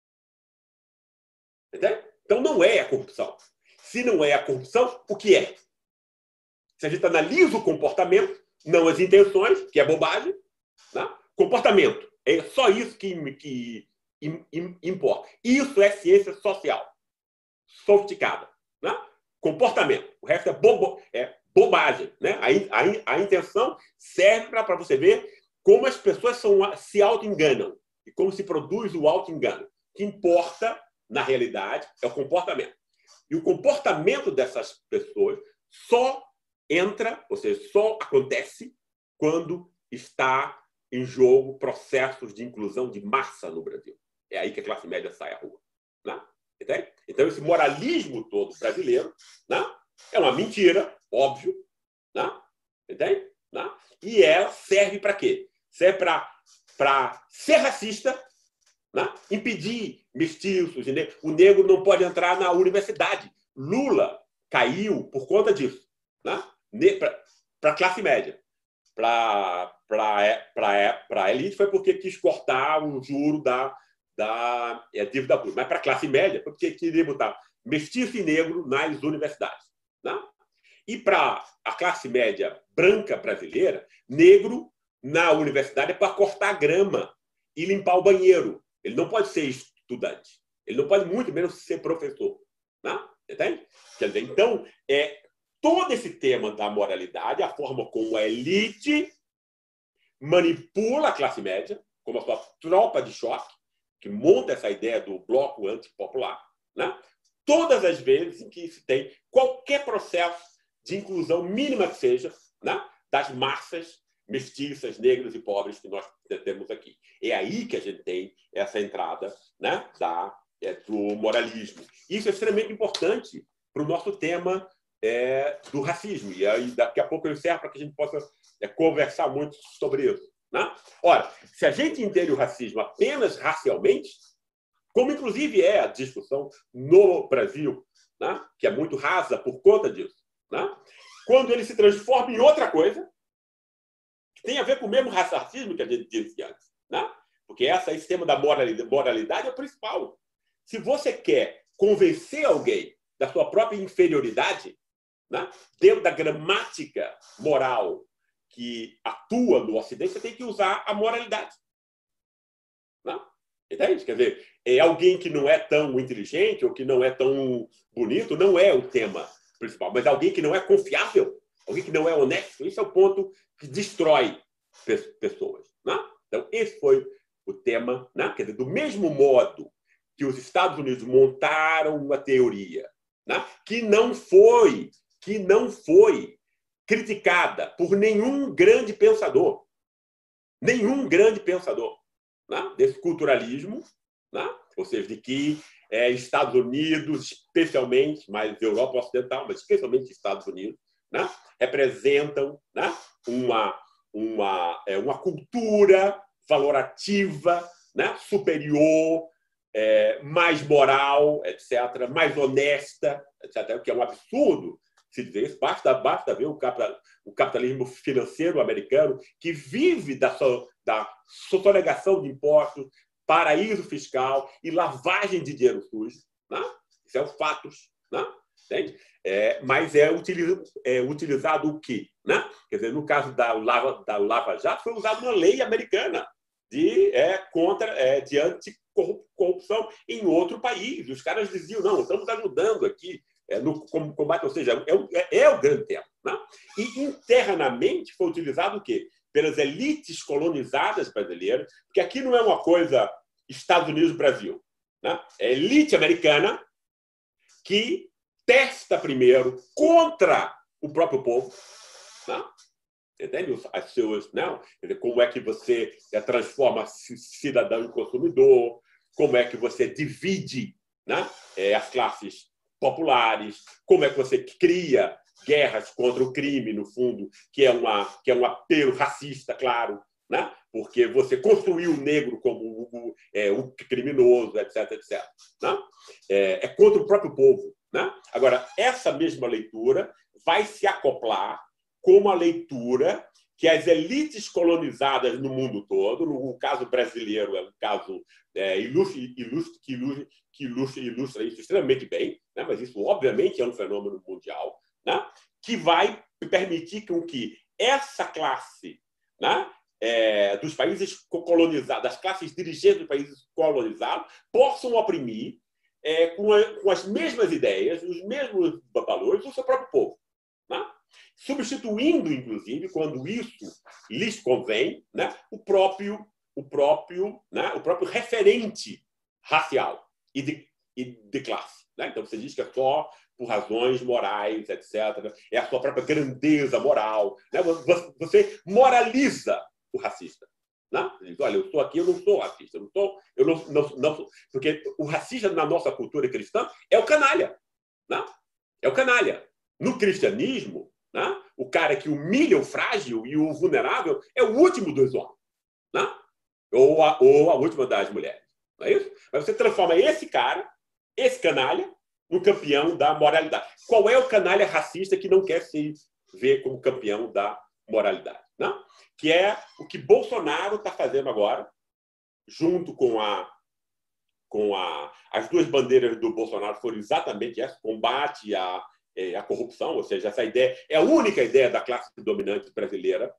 Entende? Então não é a corrupção. Se não é a corrupção, o que é? Se a gente analisa o comportamento, não as intenções, que é bobagem, né? Comportamento. É só isso que, que importa. Isso é ciência social. Sofisticada. Né? Comportamento. O resto é, bobo, é bobagem. Né? A, a, a intenção serve para você ver como as pessoas são, se auto-enganam e como se produz o auto-engano. O que importa, na realidade, é o comportamento. E o comportamento dessas pessoas só entra, ou seja, só acontece quando está em jogo processos de inclusão de massa no Brasil. É aí que a classe média sai à rua. Né? Entende? Então, esse moralismo todo brasileiro, né, é uma mentira, óbvio. Né? Entende? Né? E ela serve para quê? Serve para ser racista, né? Impedir mestiços. O negro não pode entrar na universidade. Lula caiu por conta disso. Né? Para a classe média. Para a elite foi porque quis cortar o juro da, da é, dívida pública. Mas para a classe média foi porque queria botar mestiço e negro nas universidades. Né? E para a classe média branca brasileira, negro na universidade é para cortar grama e limpar o banheiro. Ele não pode ser estudante. Ele não pode muito menos ser professor. Né? Entende? Quer dizer, então, é, todo esse tema da moralidade, a forma como a elite manipula a classe média, como a sua tropa de choque, que monta essa ideia do bloco antipopular, né? Todas as vezes em que se tem qualquer processo de inclusão mínima que seja, né, das massas mestiças, negras e pobres que nós temos aqui. É aí que a gente tem essa entrada, né, da, é, do moralismo. Isso é extremamente importante para o nosso tema é, do racismo. E aí, daqui a pouco eu encerro para que a gente possa é, conversar muito sobre isso. Né? Ora, se a gente entende o racismo apenas racialmente, como inclusive é a discussão no Brasil, né? Que é muito rasa por conta disso, né? Quando ele se transforma em outra coisa, que tem a ver com o mesmo racismo que a gente disse antes, né? Porque essa, esse tema da moralidade, moralidade é o principal. Se você quer convencer alguém da sua própria inferioridade, né? Dentro da gramática moral que atua no Ocidente, você tem que usar a moralidade. Né? Entende? Quer dizer, é alguém que não é tão inteligente ou que não é tão bonito, não é o tema principal, mas alguém que não é confiável, alguém que não é honesto. Isso é o ponto que destrói pessoas. Né? Então, esse foi o tema. Né? Quer dizer, do mesmo modo que os Estados Unidos montaram uma teoria, né? que não foi, que não foi criticada por nenhum grande pensador, nenhum grande pensador, né? Desse culturalismo, né? Ou seja, de que é, Estados Unidos, especialmente, mas Europa Ocidental, mas especialmente Estados Unidos, né? representam, né? uma, uma, é, uma cultura valorativa, né? superior, é, mais moral, etcétera, mais honesta, etcétera, o que é um absurdo se dizer isso. Basta, basta ver o, capital, o capitalismo financeiro americano, que vive da, so, da sonegação de impostos, paraíso fiscal e lavagem de dinheiro sujo. Né? Isso é um fato. Né? Entende? É, mas é utilizado, é utilizado o quê? Né? Quer dizer, no caso da Lava, da Lava Jato, foi usada uma lei americana de, é, contra, é, de anticorrupção em outro país. Os caras diziam, não, estamos ajudando aqui é, no combate, ou seja, é, é, é o grande tema. Né? E internamente foi utilizado o quê? Pelas elites colonizadas brasileiras, porque aqui não é uma coisa Estados Unidos-Brasil. Né? É elite americana que testa primeiro contra o próprio povo. Né? Entende? As suas, não? Como é que você transforma cidadão em consumidor, como é que você divide, né? as classes populares, como é que você cria guerras contra o crime, no fundo, que é, uma, que é um apelo racista, claro, né? Porque você construiu o negro como o, é, o criminoso, etc, etcétera. Né? É, é contra o próprio povo. Né? Agora, essa mesma leitura vai se acoplar com uma leitura que as elites colonizadas no mundo todo, no caso brasileiro é um caso é, ilustre, ilustre, que, ilustre, que ilustre, ilustra isso extremamente bem, né? Mas isso obviamente é um fenômeno mundial, né? Que vai permitir com que essa classe, né? é, dos países colonizados, das classes dirigentes dos países colonizados, possam oprimir é, com, a, com as mesmas ideias, os mesmos valores do seu próprio povo. Né? Substituindo, inclusive, quando isso lhes convém, né, o próprio, o próprio, né, o próprio referente racial e de, e de classe. Né? Então, você diz que é só por razões morais, etcétera. É a sua própria grandeza moral. Né? Você moraliza o racista. Né? Você diz, olha, eu estou aqui, eu não sou racista. Eu não sou, eu não, não, não sou, porque o racista, na nossa cultura cristã, é o canalha. Né? É o canalha. No cristianismo, né, o cara que humilha o frágil e o vulnerável é o último dos homens. Né? Ou, a, ou a última das mulheres. Não é isso? Mas você transforma esse cara, esse canalha, no campeão da moralidade. Qual é o canalha racista que não quer se ver como campeão da moralidade? Né? Que é o que Bolsonaro está fazendo agora, junto com a com a, as duas bandeiras do Bolsonaro foram exatamente essa, combate à, à corrupção, ou seja, essa ideia é a única ideia da classe dominante brasileira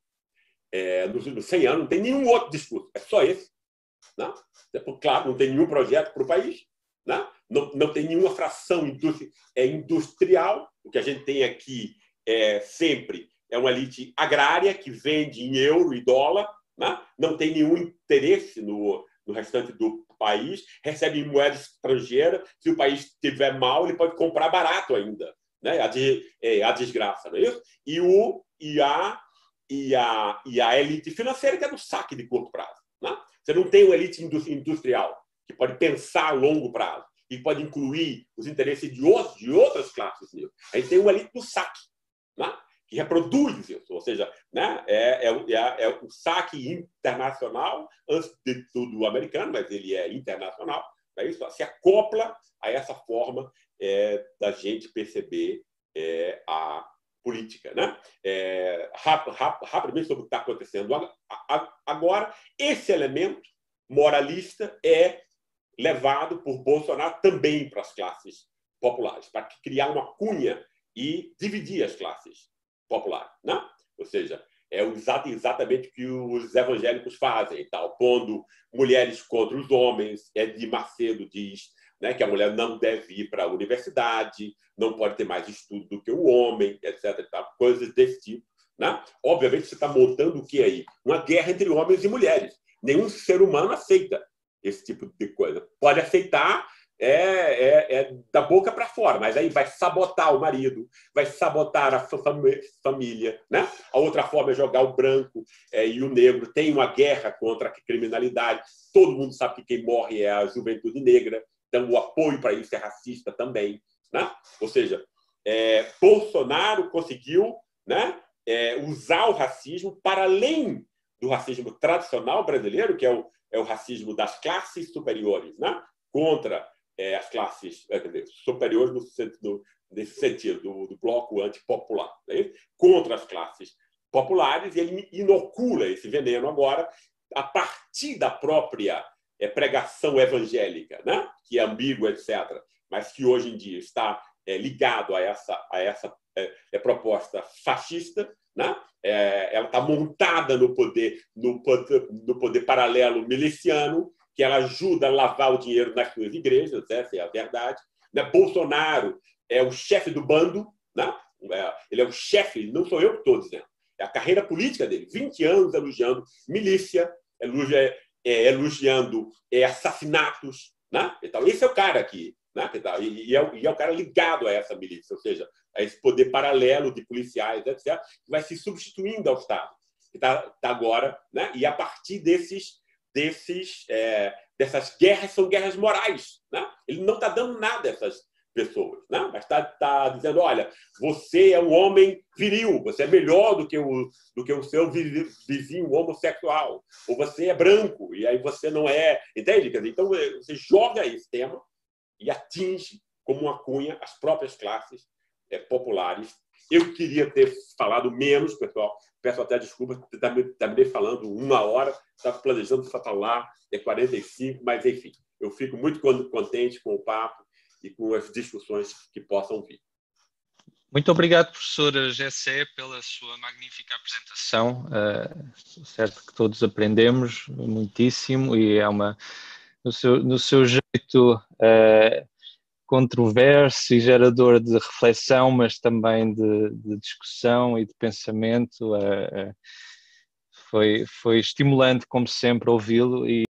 é, nos, nos cem anos, não tem nenhum outro discurso, é só esse. Né? Claro, não tem nenhum projeto para o país, né? não, não tem nenhuma fração industri, é, industrial, o que a gente tem aqui é, sempre é uma elite agrária que vende em euro e dólar, né? Não tem nenhum interesse no, no restante do país, recebe moeda estrangeira, se o país estiver mal, ele pode comprar barato ainda, né? a, de, é, a desgraça, não é isso? E, o, e, a, e, a, e a elite financeira que é do saque de curto prazo. Né? Você não tem uma elite industrial que pode pensar a longo prazo e pode incluir os interesses de, outros, de outras classes. A gente tem uma elite do saque, né? que reproduz isso, ou seja, né, é, é, é, é o saque internacional, antes de tudo americano, mas ele é internacional, é isso, se acopla a essa forma é, da gente perceber é, a política. Né? É, rap, rap, rapidamente sobre o que está acontecendo agora, esse elemento moralista é levado por Bolsonaro também para as classes populares, para criar uma cunha e dividir as classes populares. Né? Ou seja, é exatamente o que os evangélicos fazem, tal, pondo mulheres contra os homens. Edir Macedo diz, né, que a mulher não deve ir para a universidade, não pode ter mais estudo do que o homem, etcétera. Tal, coisas desse tipo. Né? Obviamente, você está montando o que aí? Uma guerra entre homens e mulheres. Nenhum ser humano aceita esse tipo de coisa. Pode aceitar é, é, é da boca para fora, mas aí vai sabotar o marido, vai sabotar a família. Né? A outra forma é jogar o branco é, e o negro. Tem uma guerra contra a criminalidade. Todo mundo sabe que quem morre é a juventude negra. Então, o apoio para isso é racista também. Né? Ou seja, é, Bolsonaro conseguiu, né, é, usar o racismo para além do racismo tradicional brasileiro, que é o, é o racismo das classes superiores, né, contra é, as classes é, quer dizer, superiores no sentido, nesse sentido, do, do bloco antipopular, né, contra as classes populares, e ele inocula esse veneno agora a partir da própria é, pregação evangélica, né, que é ambígua, etcétera, mas que hoje em dia está é, ligado a essa, a essa é, é proposta fascista. Né? É, ela está montada no poder, no poder, no poder paralelo miliciano, que ela ajuda a lavar o dinheiro nas suas igrejas, essa é a verdade. Né? Bolsonaro é o chefe do bando, né? É, ele é o chefe, não sou eu que estou dizendo, é a carreira política dele, vinte anos elogiando milícia, elogia, é, elogiando é, assassinatos. Né? Então, esse é o cara aqui. Né? E, é, e é o cara ligado a essa milícia, ou seja, a esse poder paralelo de policiais, etcétera, que vai se substituindo ao Estado, que está tá agora, né? E a partir desses, desses, é, dessas guerras, são guerras morais. Né? Ele não está dando nada a essas pessoas, né? Mas está tá dizendo, olha, você é um homem viril, você é melhor do que o, do que o seu vizinho homossexual, ou você é branco, e aí você não é... Entende? Então, você joga esse tema e atinge como uma cunha as próprias classes é, populares. Eu queria ter falado menos, pessoal. Peço até desculpa, terminei falando uma hora, estava planejando falar é quarenta e cinco, mas, enfim, eu fico muito contente com o papo e com as discussões que possam vir. Muito obrigado, professor Gessé, pela sua magnífica apresentação. Uh, certo que todos aprendemos muitíssimo e é uma... No seu, no seu jeito uh, controverso e gerador de reflexão, mas também de, de discussão e de pensamento. Uh, uh, foi, foi estimulante, como sempre, ouvi-lo. E